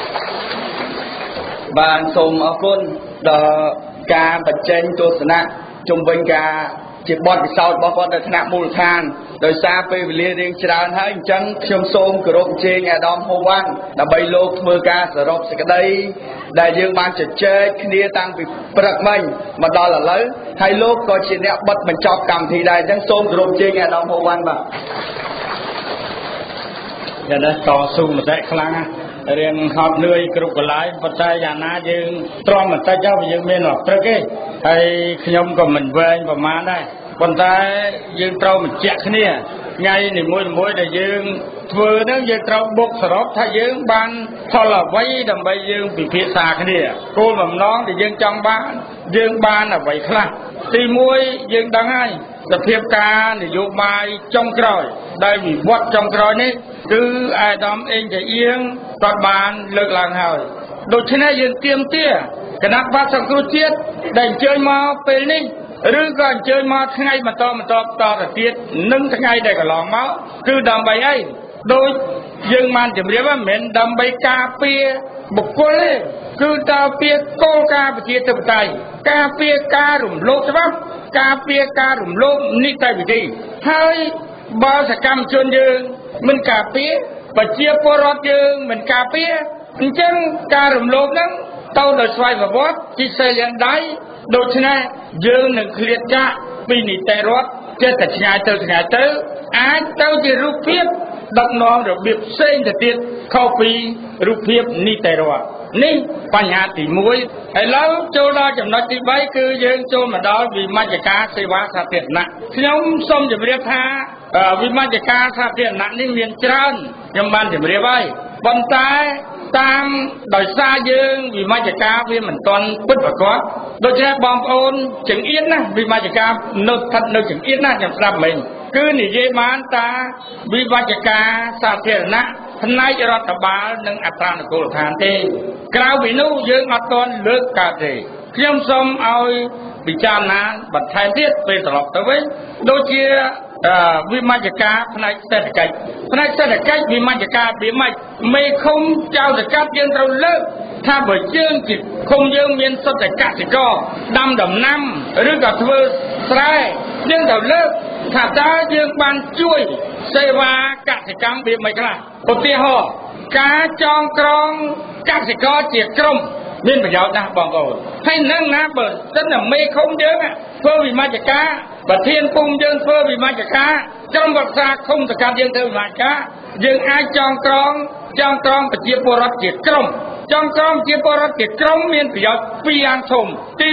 បានសូមអរគុណដល់ការបញ្ចេញទស្សនៈជំវិញការជាបទពិសោធន៍របស់គាត់នៅថ្នាក់មូលដ្ឋានដោយសារពេលវេលារៀងច្រើនហើយអញ្ចឹងខ្ញុំសូមគោរពអញ្ជើញអាដាមហូវ៉ាន់ដើម្បីលោកធ្វើការសរុបសេចក្តីដែលយើងបានជជែកគ្នាតាំងពីព្រឹកមិញមកដល់ឥឡូវហើយលោកក៏ជាអ្នកបិទបញ្ចប់កម្មវិធីដែរអញ្ចឹងសូមគោរពអញ្ជើញអាដាមហូវ៉ាន់បាទយ៉ាងណាតស៊ូមតិខ្លាំងណាស់រៀងហត់នឿយគ្រប់កន្លែងប៉ុន្តែយ៉ាងណាយើងទ្រាំបន្តិចទៅយើងមានព្រឹកទេហើយខ្ញុំក៏មិនវែងប្រមាណដែរប៉ុន្តែយើងត្រូវបញ្ជាក់គ្នាថ្ងៃនីមួយដែលយើងធ្វើហ្នឹងយើងត្រូវបុកសរុបថាយើងបានផលអ្វីដើម្បីយើងពិភាក្សាគ្នាគោលបំណងដែលយើងចង់បានយើងបានអ្វីខ្លះទី1យើងដឹងហើយសភាពការនយោបាយចុងក្រោយដែលវិវត្តចុងក្រោយនេះគឺអាដាមអេងតាអៀងគាត់បានលើកឡើងហើយដូច្នេះយើងទាមទារគណៈបក្សសង្គ្រោះជាតិដែលអញ្ជើញមកពេលនេះឬក៏អញ្ជើញមកថ្ងៃបន្តទៅទៀតនឹងថ្ងៃដែលកន្លងមកគឺដើម្បីអីដូចយើងបានជម្រាបមិនមែនដើម្បីការពារបុគ្គលទេគឺការពារគោលការណ៍ប្រជាធិបតេយ្យការពារការរំលោភច្បាប់ការពារការរំលោភនីតិវិធីហើយបើសកម្មជនយើងមិនការពារប្រជាពលរដ្ឋយើងមិនការពារអញ្ចឹងការរំលោភហ្នឹងទៅដោយស្វ័យប្រវត្តិជាសេយ៉ាងដៃដូច្នេះយើងនឹងឃ្លាតចាកពីនីតិរដ្ឋចិត្តតែឆ្ងាយទៅអាចទៅជារូបភាពដឹកនាំរបៀបផ្សេងទៅទៀតខុសពីរូបភាពនីតិរដ្ឋនេះបញ្ហាទី1ឥឡូវចូលដល់ចំណុចទី3គឺយើងចូលមកដល់វិមជ្ឈការសេវាសាធារណៈខ្ញុំសូមជម្រាបថាវិមជ្ឈការសាធារណៈនេះមានច្រើនខ្ញុំបានជម្រាបហើយប៉ុន្តែតាមដោយសារយើងវិមជ្ឈការវាមិនទាន់ពិតប្រាកដដូច្នេះបងប្អូនចង្អៀតណាវិមជ្ឈការនៅស្ថិតនៅចង្អៀតណាខ្ញុំស្ដាប់មិញគឺនិយាយបានថាវិមជ្ឈការសាធារណៈផ្នែករដ្ឋបាលនិងអត្រានុកូលដ្ឋានទេក្រៅពីនោះយើងអត់ទាន់លើកកើតទេខ្ញុំសូមឲ្យពិចារណាបន្ថែមទៀតពេលត្រឡប់ទៅវិញដូចជាវិមជ្ឈការផ្នែកសេដ្ឋកិច្ចវិមជ្ឈការវាម៉េចមេឃុំចៅសង្កាត់យើងត្រូវលើកថាបើយើងជាឃុំយើងមានសុទ្ធតែកសិករដាំដំណាំឬក៏ធ្វើស្រែយើងត្រូវលើកថាតើយើងបានជួយសេវាកសិកម្មវាមិនខ្លះឧទាហរណ៍ការចងក្រងកសិករជាក្រុមមានប្រយោជន៍ណាស់បងប្អូនហើយនឹងណាបើសិនតែមេឃុំយើងធ្វើវិមជ្ឈការប្រធានភូមិយើងធ្វើវិមជ្ឈការក្រុមប្រឹក្សាឃុំសង្កាត់យើងធ្វើវិមជ្ឈការយើងអាចចងក្រងប្រជាពលរដ្ឋជាក្រុមចងក្រងជាពលរដ្ឋជាក្រុមមានប្រយោជន៍ពីរយ៉ាងធំទី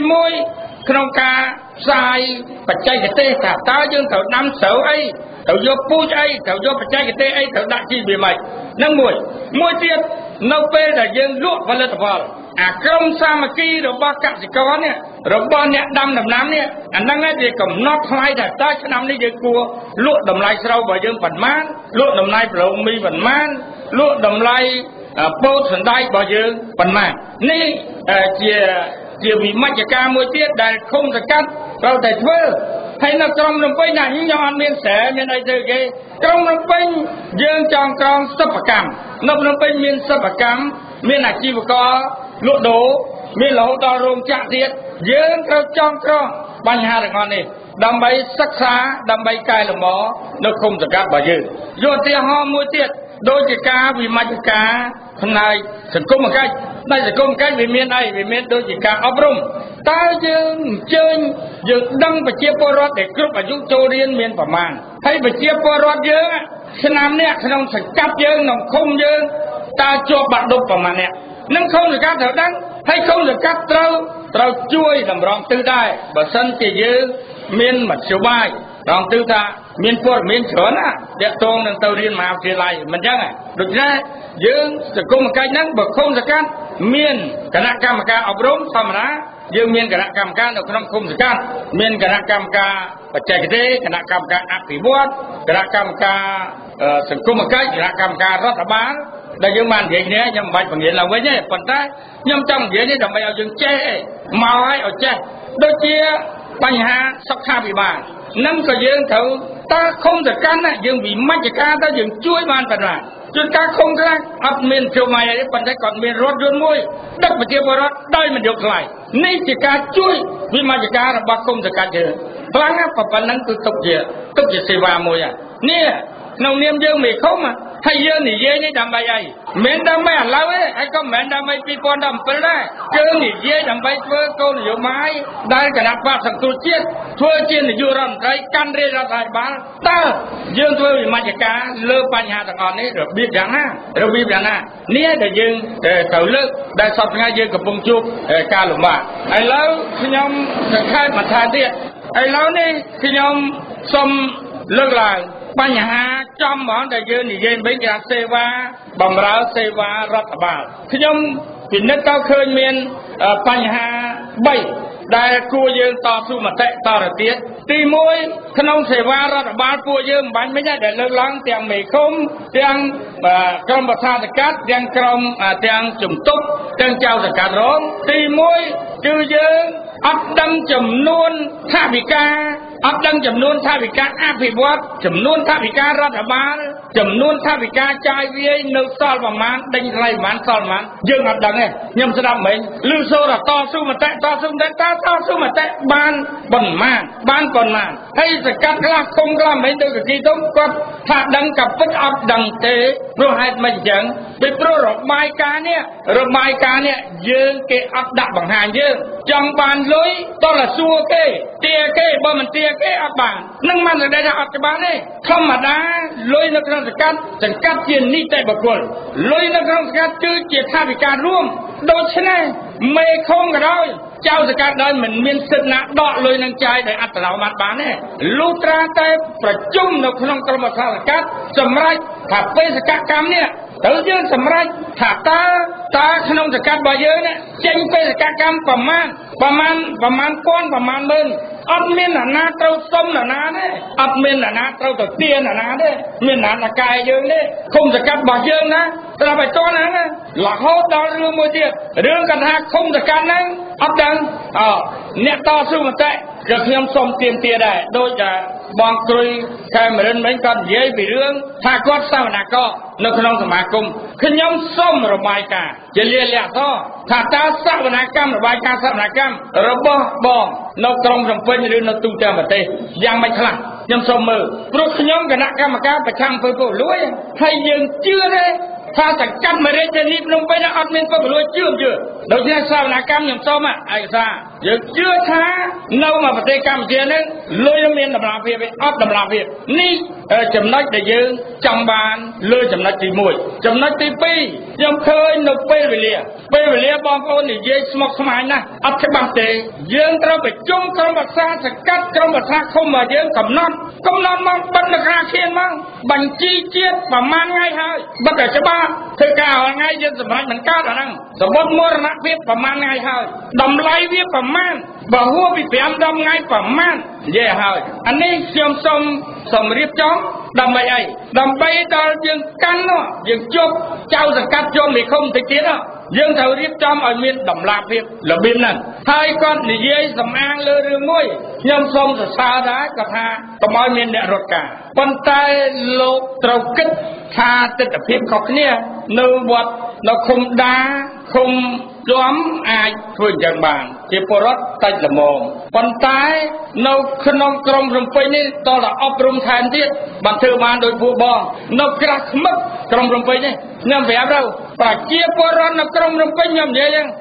1ក្នុងការផ្សាយបច្ចេកទេសថាតើយើងត្រូវដាំស្រូវអីត្រូវយកពូជអីត្រូវយកបច្ចេកទេសអីត្រូវដាក់ជីវាម៉េចនឹងមួយទៀតនៅពេលដែលយើងលក់ផលិតផលអាក្រុមសាមគ្គីរបស់កសិករនេះរបស់អ្នកដាំដំណាំនេះអាហ្នឹងឯងវាកំណត់ថ្លៃថាតើឆ្នាំនេះយើងគួរលក់តម្លៃស្រូវរបស់យើងប៉ុន្មានលក់តម្លៃប្រឡងមីប៉ុន្មានលក់តម្លៃពោតសណ្ដែករបស់យើងប៉ុន្មាននេះជាវិមជ្ឈការមួយទៀតដែលឃុំសង្កាត់ត្រូវតែធ្វើហើយនៅក្រុងភ្នំពេញណាខ្ញុំអត់មានស្រែមានអីទៅគេក្រុងភ្នំពេញយើងចងក្រងសិប្បកម្មនៅភ្នំពេញមានសិប្បកម្មមានអាជីវករលក់ដូរមានរហូតដល់រោងចក្រទៀតយើងត្រូវចងក្រងបញ្ហាទាំងអស់នេះដើម្បីសិក្សាដើម្បីកែលម្អនៅឃុំសង្កាត់របស់យើងយកឧទាហរណ៍មួយទៀតដូចជាការវិមជ្ឈការផ្នែកសង្គមកិច្ចផ្នែកសង្គមកិច្ចវាមានអីវាមានដូចជាការអប់រំតើយើងអញ្ជើញយើងដឹងប្រជាពលរដ្ឋដែលគ្រប់អាយុចូលរៀនមានប្រមាណហើយប្រជាពលរដ្ឋយើងឆ្នាំនេះក្នុងសង្កាត់យើងក្នុងឃុំយើងតើជាប់បាក់ឌុបប្រមាណអ្នកនឹងឃុំសង្កាត់ត្រូវដឹងហើយឃុំសង្កាត់ត្រូវជួយតម្រង់ទិសដែរបើសិនជាយើងមានមធ្យោបាយដងទិសថាមានព័ត៌មានច្រើនណាតាក់ទងនឹងទៅរៀនមហាវិទ្យាល័យមិនចឹងដូច្នេះយើងសង្គមកិច្ចហ្នឹងបើឃុំសង្កាត់មានគណៈកម្មការអប់រំធម្មតាយើងមានគណៈកម្មការនៅក្នុងឃុំសង្កាត់មានគណៈកម្មការបច្ចេកទេសគណៈកម្មការអភិវឌ្ឍគណៈកម្មការសង្គមកិច្ចគណៈកម្មការរដ្ឋបាលដែលយើងបាននិយាយគ្នាខ្ញុំមិនបាច់បង្រៀនឡើងវិញទេប៉ុន្តែខ្ញុំចង់និយាយនេះដើម្បីឲ្យយើងចេះមកឲ្យចេះដូចជាបញ្ហាសុខាភិបាលនឹងក៏យើងត្រូវតើឃុំសង្កាត់ណាយើងវិមជ្ឈការទៅយើងជួយបានប៉ុណ្ណាជួនកាលឃុំខ្លះអត់មានជួយមកទេប៉ុន្តែគាត់មានរថយន្តមួយដឹកប្រជាពលរដ្ឋដោយមិនយកថ្លៃនេះជាការជួយវិមជ្ឈការរបស់ឃុំសង្កាត់យើងខ្លាំងណាស់ប៉ុណ្ណឹងគឺទុកជាសេវាមួយនេះក្នុងនាមយើងមេឃុំហើយយើងនិយាយនេះដើម្បីអីមិនដើម្បីឥឡូវទេហើយក៏មិនដើម្បី2017ដែរគឺនិយាយដើម្បីធ្វើគោលនយោបាយដែលគណៈបកសង្គ្រោះជាតិធ្វើជានាយករដ្ឋមន្ត្រីកាន់រាជរដ្ឋាភិបាលតើយើងធ្វើវិមជ្ឈការលើបញ្ហាទាំងអស់នេះរបៀបយ៉ាងណានេះដែលយើងត្រូវលើកដែលសប្តាហ៍យើងកំពុងជួបការលំបាកឥឡូវខ្ញុំសង្ខេបបន្ថែមទៀតឥឡូវនេះខ្ញុំសូមលើកឡើងបញ្ហាចំហ្មងដែលយើងនិយាយវិញគេថាសេវាបម្រើសេវារដ្ឋបាលខ្ញុំពិនិត្យទៅឃើញមានបញ្ហា3ដែលគួរយើងតស៊ូមតិតទៅទៀតទី1ក្នុងសេវារដ្ឋបាលពួកយើងមិនបាញ់មិញដែលលើកឡើងទាំងមេឃុំទាំងក្រុមប្រសាសកាត់ទាំងក្រុមទាំងជំទប់ទាំងចៅសង្កាត់រងទី1គឺយើងអត់ដឹងចំនួនថវិកាអត់ដឹងចំនួនថវិកាអភិវឌ្ឍចំនួនថវិការដ្ឋបាលចំនួនថវិកាចាយវាយនៅសល់ប្រមាណដេញថ្លៃប្រមាណសល់ប្រមាណយើងអត់ដឹងទេខ្ញុំស្ដាប់មិញឮសូរតស៊ូមតិបានប៉ុន្មានហើយសកាត់ខ្លះគុំខ្លះមិនទៅគីទុំគាត់ថាដឹងក៏ពិតអត់ដឹងទេព្រោះហេតុមិនអញ្ចឹងពីព្រោះរបាយការណ៍នេះយើងគេអត់ដាក់បង្ហាញយើងចង់បានលុយតោះសួរគេទាគេបើមិនទាគេអត់បាននឹងមិនដែលថាអត់ច្បាស់ទេធម្មតាលុយនៅក្នុងសង្កាត់ជានីតិបុគ្គលលុយនៅក្នុងសង្កាត់គឺជាថវិការួមដូច្នេះមេឃុំក៏ដោយចៅសកាត់ដោយមិនមានសិទ្ធិណាដកលុយនឹងចាយដោយអត្តនោម័តបានទេលុះត្រាតែប្រជុំនៅក្នុងក្រុមប្រឹក្សាសកាត់សម្រាប់ថាបេសកកម្មនេះទៅយើងសម្រាប់ថាតើក្នុងសកាត់របស់យើងនេះចេញបេសកកម្មប្រមាណពាន់ប្រមាណម៉ឺនអត់មានអ្នកណាត្រូវសុំអ្នកណាទេអត់មានអ្នកណាត្រូវទៅទានអ្នកណាទេមានអ្នកណាកាយយើងទេឃុំសកាត់របស់យើងណាស្រាប់ឲ្យតន់ហ្នឹងរហូតដល់រឿងមួយទៀតរឿងកថាឃុំសកាត់ហ្នឹងអត់ដឹងអ្នកតស៊ូមតិក៏ខ្ញុំសូមទាមទារដែរដូចតែបងគ្រុយខេមរិនមិញគាត់និយាយពីរឿងថាគាត់សវនករនៅក្នុងសមាគមខ្ញុំសូមរបាយការណ៍ជាលាលក្ខថាតើសវនកម្មរបាយការណ៍សវនកម្មរបស់បងនៅក្រុងភ្នំពេញឬនៅទូទាំងប្រទេសយ៉ាងម៉េចខ្លះខ្ញុំសូមមើលព្រោះខ្ញុំគណៈកម្មការប្រចាំធ្វើពុកលួយហើយយើងជឿទេថាសង្កាត់មេរេធានីភ្នំពេញអត់មានពុកលួយជឿដូច្នេះសវនកម្មខ្ញុំសូមឯកសារយើងជឿថានៅមកប្រទេសកម្ពុជានឹងលុយមានតម្លាភាពទេអត់តម្លាភាពនេះចំណុចដែលយើងចង់បានលើចំណុចទី1ចំណុចទី2ខ្ញុំឃើញនៅពេលវេលាបងប្អូននិយាយស្មុគស្មាញណាស់អត់ច្បាស់ទេយើងត្រូវប្រជុំក្រុមប្រឹក្សាសកាត់ក្រុមប្រឹក្សាឃុំរបស់យើងកំណត់មកបិទនៅខាងខៀនមកបញ្ជីជាតិប្រមាណថ្ងៃហើយបិទតែច្បាស់ធ្វើការរាល់ថ្ងៃយើងសម្រេចមិនកើតអាហ្នឹងសម្បត្តិមរណភាពប្រមាណថ្ងៃហើយតម្លៃវាប្រមាណបើហួសពី5 10ថ្ងៃប្រមាណនិយាយហើយអានេះខ្ញុំសូមរៀបចំដើម្បីអីដើម្បីដល់យើងកាន់នោះយើងជប់ចៅសង្កាត់ជុំមេឃុំតិចទៀតយើងត្រូវរៀបចំឲ្យមានតម្លាភាពរបៀបហ្នឹងហើយគាត់និយាយសំអាងលើរឿងមួយខ្ញុំសូមសរសើរដែរគាត់ថាកុំឲ្យមានអ្នករត់ការប៉ុន្តែលោកត្រូវគិតថាទិដ្ឋភាពខុសគ្នានៅវត្តនៅឃុំដាឃុំជាំអាចធ្វើអញ្ចឹងបានជាពលរដ្ឋតិចល្មមប៉ុន្តែនៅក្នុងក្រុងភ្នំពេញនេះតតែអប់រំថែមទៀតបានធ្វើបានដោយពួកបងនៅក្រាស់ខ្មឹកក្រុងភ្នំពេញនេះខ្ញុំប្រាប់ទៅប្រជាពលរដ្ឋនៅក្រុងភ្នំពេញខ្ញុំនិយាយហ្នឹង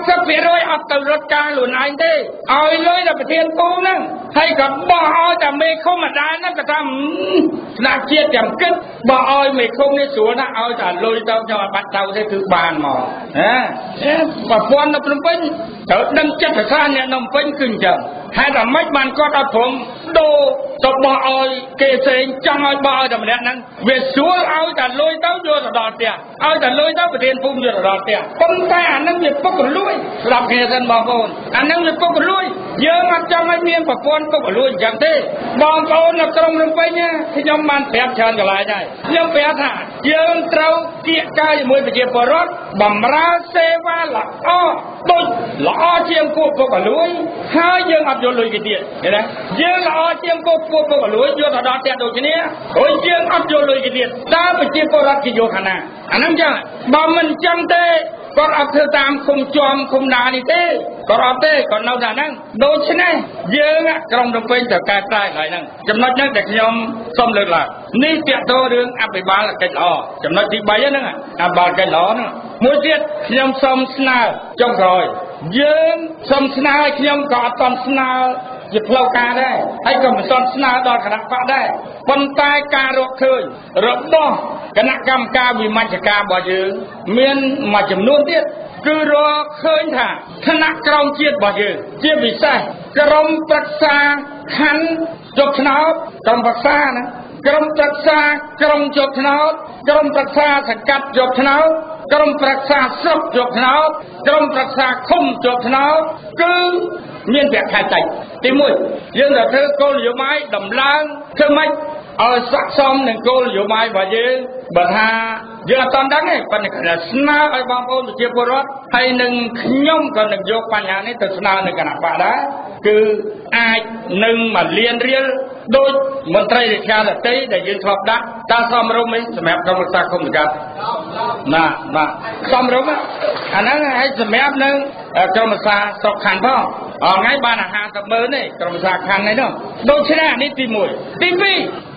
80% អត់ទៅរត់ការខ្លួនឯងទេឲ្យលុយដល់ប្រធានពូហ្នឹងហើយក៏បោះឲ្យតែមេឃុំម្ដាយហ្នឹងក៏ថាស្នាជាតិចាំគិតបោះឲ្យមេឃុំនេះស្រួលណាស់ឲ្យតែលុយទៅខ្ញុំអត់បាច់ទៅទេគឺបានមកប្រព័ន្ធនៅភ្នំពេញត្រូវដឹងចិត្តភាសាអ្នកនៅភ្នំពេញគឺអញ្ចឹងហេតុតែម៉េចបានគាត់អត់ព្រមដូរទៅបោះឲ្យគេផ្សេងចង់ឲ្យបោះឲ្យតែម្នាក់ហ្នឹងវាស្រួលឲ្យតែលុយទៅយកទៅដល់ផ្ទះឲ្យតែលុយទៅប្រធានភូមិយកទៅដល់ផ្ទះប៉ុន្តែអាហ្នឹងវាពុករលួយស្ដាប់គ្នាសិនបងប្អូនអាហ្នឹងវាពុករលួយយើងអត់ចង់ឲ្យមានប្រព័ន្ធពុករលួយអញ្ចឹងទេបងប្អូននៅក្រុងភ្នំពេញខ្ញុំបានប្រាប់ច្រើនកន្លែងហើយខ្ញុំប្រាប់ថាយើងត្រូវគៀកកាយជាមួយប្រជាពលរដ្ឋបម្រើសេវាល្អដូចល្អជាងពួកពុករលួយហើយយើងអត់យកលុយគេទៀតឃើញទេយើងល្អជាងពួកពុករលួយយកទៅដល់ផ្ទះដូចគ្នាហើយយើងអត់យកលុយគេទៀតតើប្រជាពលរដ្ឋគេយកខាងណាអាហ្នឹងចឹងបើមិនចឹងទេគាត់អត់ធ្វើតាមឃុំជាំឃុំណានេះទេគាត់អត់ទេគាត់នៅតែហ្នឹងដូច្នេះយើងក្រុងភ្នំពេញត្រូវកែប្រែហើយហ្នឹងចំណុចហ្នឹងដែលខ្ញុំសូមលើកឡើងនេះទាក់ទងរឿងអភិបាលកិច្ចល្អចំណុចទី3ហ្នឹងអភិបាលកិច្ចល្អហ្នឹងមួយទៀតខ្ញុំសូមស្នើចុងក្រោយយើងសូមស្នើឲ្យខ្ញុំក៏អត់ទាន់ស្នើជាផ្លូវការដែរហើយក៏មិនទាន់ស្នើដល់គណៈបកដែរប៉ុន្តែការរកឃើញរបស់គណៈកម្មការវិមជ្ឈការរបស់យើងមានមួយចំនួនទៀតគឺរកឃើញថាឋានៈក្រមជាតិរបស់យើងជាពិសេសក្រុមប្រឹក្សាខណ្ឌជាប់ឆ្នោតក្រុមប្រឹក្សាណាក្រុមប្រឹក្សាក្រុមជាប់ឆ្នោតក្រុមប្រឹក្សាសង្កាត់ជាប់ឆ្នោតក្រុមប្រឹក្សាស្រុកជាប់ឆ្នោតក្រុមប្រឹក្សាឃុំជាប់ឆ្នោតគឺមានប្រាក់ខែតិចទី1យើងត្រូវធ្វើគោលនយោបាយដំឡើងធ្វើម៉េចឲ្យស័ក្តិសមនឹងគោលនយោបាយរបស់យើងបើថាយើងអត់ដឹងទេប៉ុន្តែស្នើឲ្យបងប្អូនប្រជាពលរដ្ឋហើយនឹងខ្ញុំក៏នឹងយកបញ្ហានេះទៅស្នើនៅគណៈបកដែរគឺអាចនឹងមកលៀនរៀលដោយមន្ត្រីរាជការដទៃដែលយើងធ្លាប់ដាក់តើសមរម្យទេសម្រាប់ក្រុមប្រឹក្សាគុំសង្កាត់ណាសមរម្យអាហ្នឹងឲ្យសម្រាប់នឹងក្រុមប្រឹក្សាស្រុកខណ្ឌផងថ្ងៃបាន50,000ទេក្រុមប្រឹក្សាខណ្ឌនេះនោះដូច្នេះអានេះទី1ទី2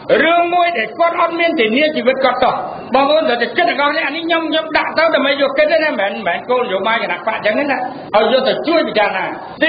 រឿងមួយដែលគាត់អត់មានធានាជីវិតគាត់តោះបងប្អូនតែគិតទាំងអស់នេះអានេះខ្ញុំដាក់ទៅដើម្បីយកគិតទេណាមិនមែនគោលនយោបាយគណៈបកអញ្ចឹងណាឲ្យយកទៅជួយពិចារណាទី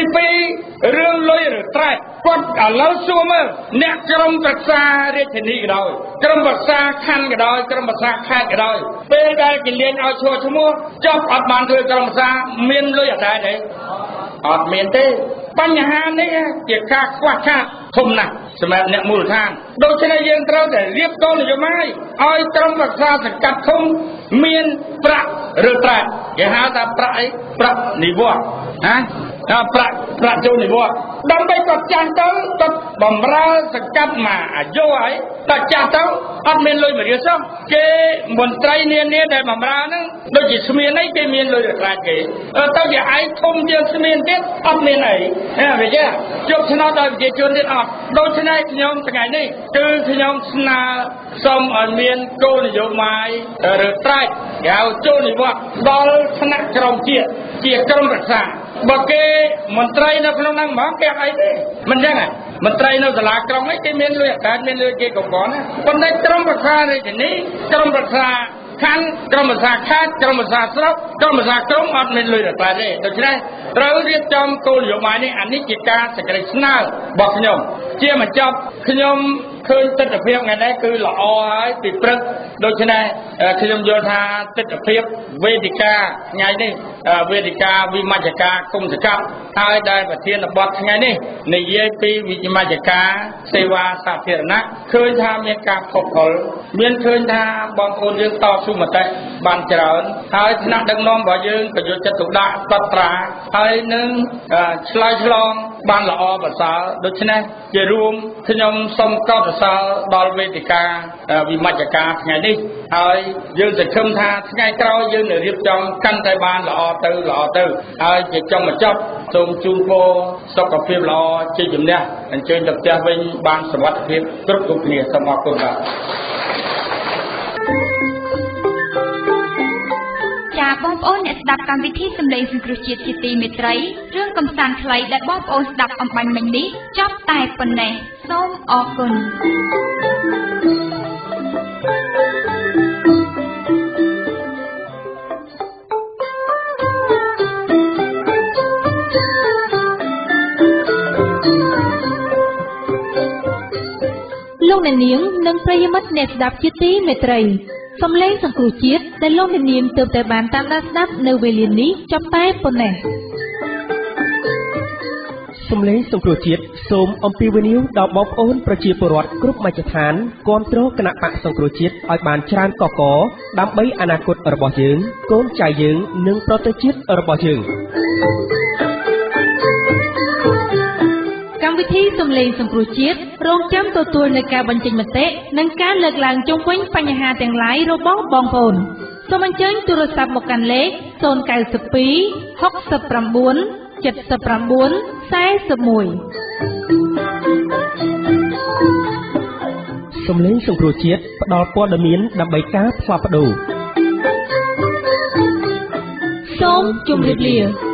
2រឿងលុយឬត្រែកគាត់ឥឡូវសួរមើលអ្នកក្រុមប្រឹក្សារាជធានីក៏ដោយក្រុមប្រឹក្សាខណ្ឌក៏ដោយក្រុមប្រឹក្សាខេត្តក៏ដោយពេលដែលគេលេងឲ្យឈ្មោះចប់អត់បានធ្វើក្រុមប្រឹក្សាមានលុយអត់ដែរទេអត់មានទេបញ្ហានេះជាការខ្វះខាតធំណាស់សម្រាប់អ្នកមូលដ្ឋានដូច្នេះយើងត្រូវតែរៀបគោលនយោបាយឲ្យក្រុមប្រឹក្សាសង្កាត់ឃុំមានប្រាក់ឬត្រែកគេហៅថាប្រាក់អីប្រាក់និវត្តន៍ណាប្រាក់ចូលនិវត្តន៍ដើម្បីគាត់ចាស់ទៅគាត់បំរើសង្កាត់មកអាយុហើយតែចាស់ទៅអត់មានលុយមួយរៀលសោះគេមន្ត្រីនានាដែលបំរើហ្នឹងដូចជាស្មានអីគេមានលុយត្រែកគេទៅជាឯងធំជាងស្មានទៀតអត់មានអីណាវាចាជប់ឆ្នោតដល់ប្រជាជនទៀតអត់ដូច្នេះខ្ញុំថ្ងៃនេះគឺខ្ញុំស្នើសូមឲ្យមានគោលនយោបាយឬត្រែកគេហៅចូលនិវត្តន៍ដល់ថ្នាក់ក្រមជាតិជាក្រុមប្រឹក្សាបើគេមន្ត្រីនៅក្នុងហ្នឹងហ្មងគេអីទេមិនចឹងហ៎មន្ត្រីនៅសាលាក្រុងអីគេមានលុយអកាសមានលុយគេកកណាប៉ុន្តែក្រុមប្រឹក្សារាជធានីក្រុមប្រឹក្សាខណ្ឌក្រុមប្រឹក្សាខេត្តក្រុមប្រឹក្សាស្រុកក្រុមប្រឹក្សាក្រុងអត់មានលុយអកាសទេដូច្នេះត្រូវរៀបចំគោលនយោបាយនេះអានេះជាការសេចក្តីស្នើរបស់ខ្ញុំជាបញ្ចប់ខ្ញុំឃើញទស្សនវិជ្ជាថ្ងៃនេះគឺល្អហើយពីព្រឹកដូច្នេះខ្ញុំយល់ថាទស្សនវិជ្ជាវេទិកាថ្ងៃនេះវេទិកាវិមជ្ឈការគុំសង្កាត់ហើយដែលប្រធានបទថ្ងៃនេះនិយាយពីវិមជ្ឈការសេវាសាធារណៈឃើញថាមានការផុសផុលមានឃើញថាបងប្អូនយើងតស៊ូមតិបានច្រើនហើយថ្នាក់ដឹកនាំរបស់យើងក៏យកចិត្តទុកដាក់កត់ត្រាហើយនឹងឆ្លើយឆ្លងបានល្អប្រសើរដូច្នេះជារួមខ្ញុំសូមកោតសរសើរដល់វេទិកាវិមជ្ឈការថ្ងៃនេះហើយយើងសង្ឃឹមថាថ្ងៃក្រោយយើងនឹងរៀបចំកាន់តែបានល្អទៅហើយជាចុងបញ្ចប់សូមជូនពរសុខភាពល្អជ័យជំនះអញ្ជើញទៅផ្ទះវិញបានសុវត្ថិភាពគ្រប់គ្នាសូមអរគុណបាទចាបងប្អូនអ្នកស្ដាប់កម្មវិធីសម្លេងសង្គ្រោះជាតិជាទីមេត្រីរឿងកំសាន្តខ្លីដែលបងប្អូនស្ដាប់អំបញ្ញមិញនេះចប់តែប៉ុណ្ណេះសូមអរគុណលោកអ្នកនាងនិងប្រិយមិត្តអ្នកស្ដាប់ជាទីមេត្រីសំឡេងសង្គ្រោះជាតិដែលលោកអ្នកនាងទើបតែបានតាមដានស្ដាប់នៅវេលានេះចប់តែប៉ុណ្ណេះសំឡេងសង្គ្រោះជាតិសូមអំពាវនាវដល់បងប្អូនប្រជាពលរដ្ឋគ្រប់មជ្ឈដ្ឋានគាំទ្រគណៈបកសង្គ្រោះជាតិឲ្យបានច្រើនកកដើម្បីអនាគតរបស់យើងកូនចៅយើងនិងប្រទេសជាតិរបស់យើងកម្មវិធីសំឡេងសង្គ្រោះជាតិរងចាំទទួលនៅការបញ្ចេញមតិនិងការលើកឡើងជុំវិញបញ្ហាទាំងឡាយរបស់បងប្អូនសូមអញ្ជើញទូរស័ព្ទមកកាន់លេខ092 69 79 41 សំឡេងសង្គ្រោះជាតិផ្ដល់ព័ត៌មានដើម្បីការផ្លាស់ប្ដូរសូមជម្រាបលា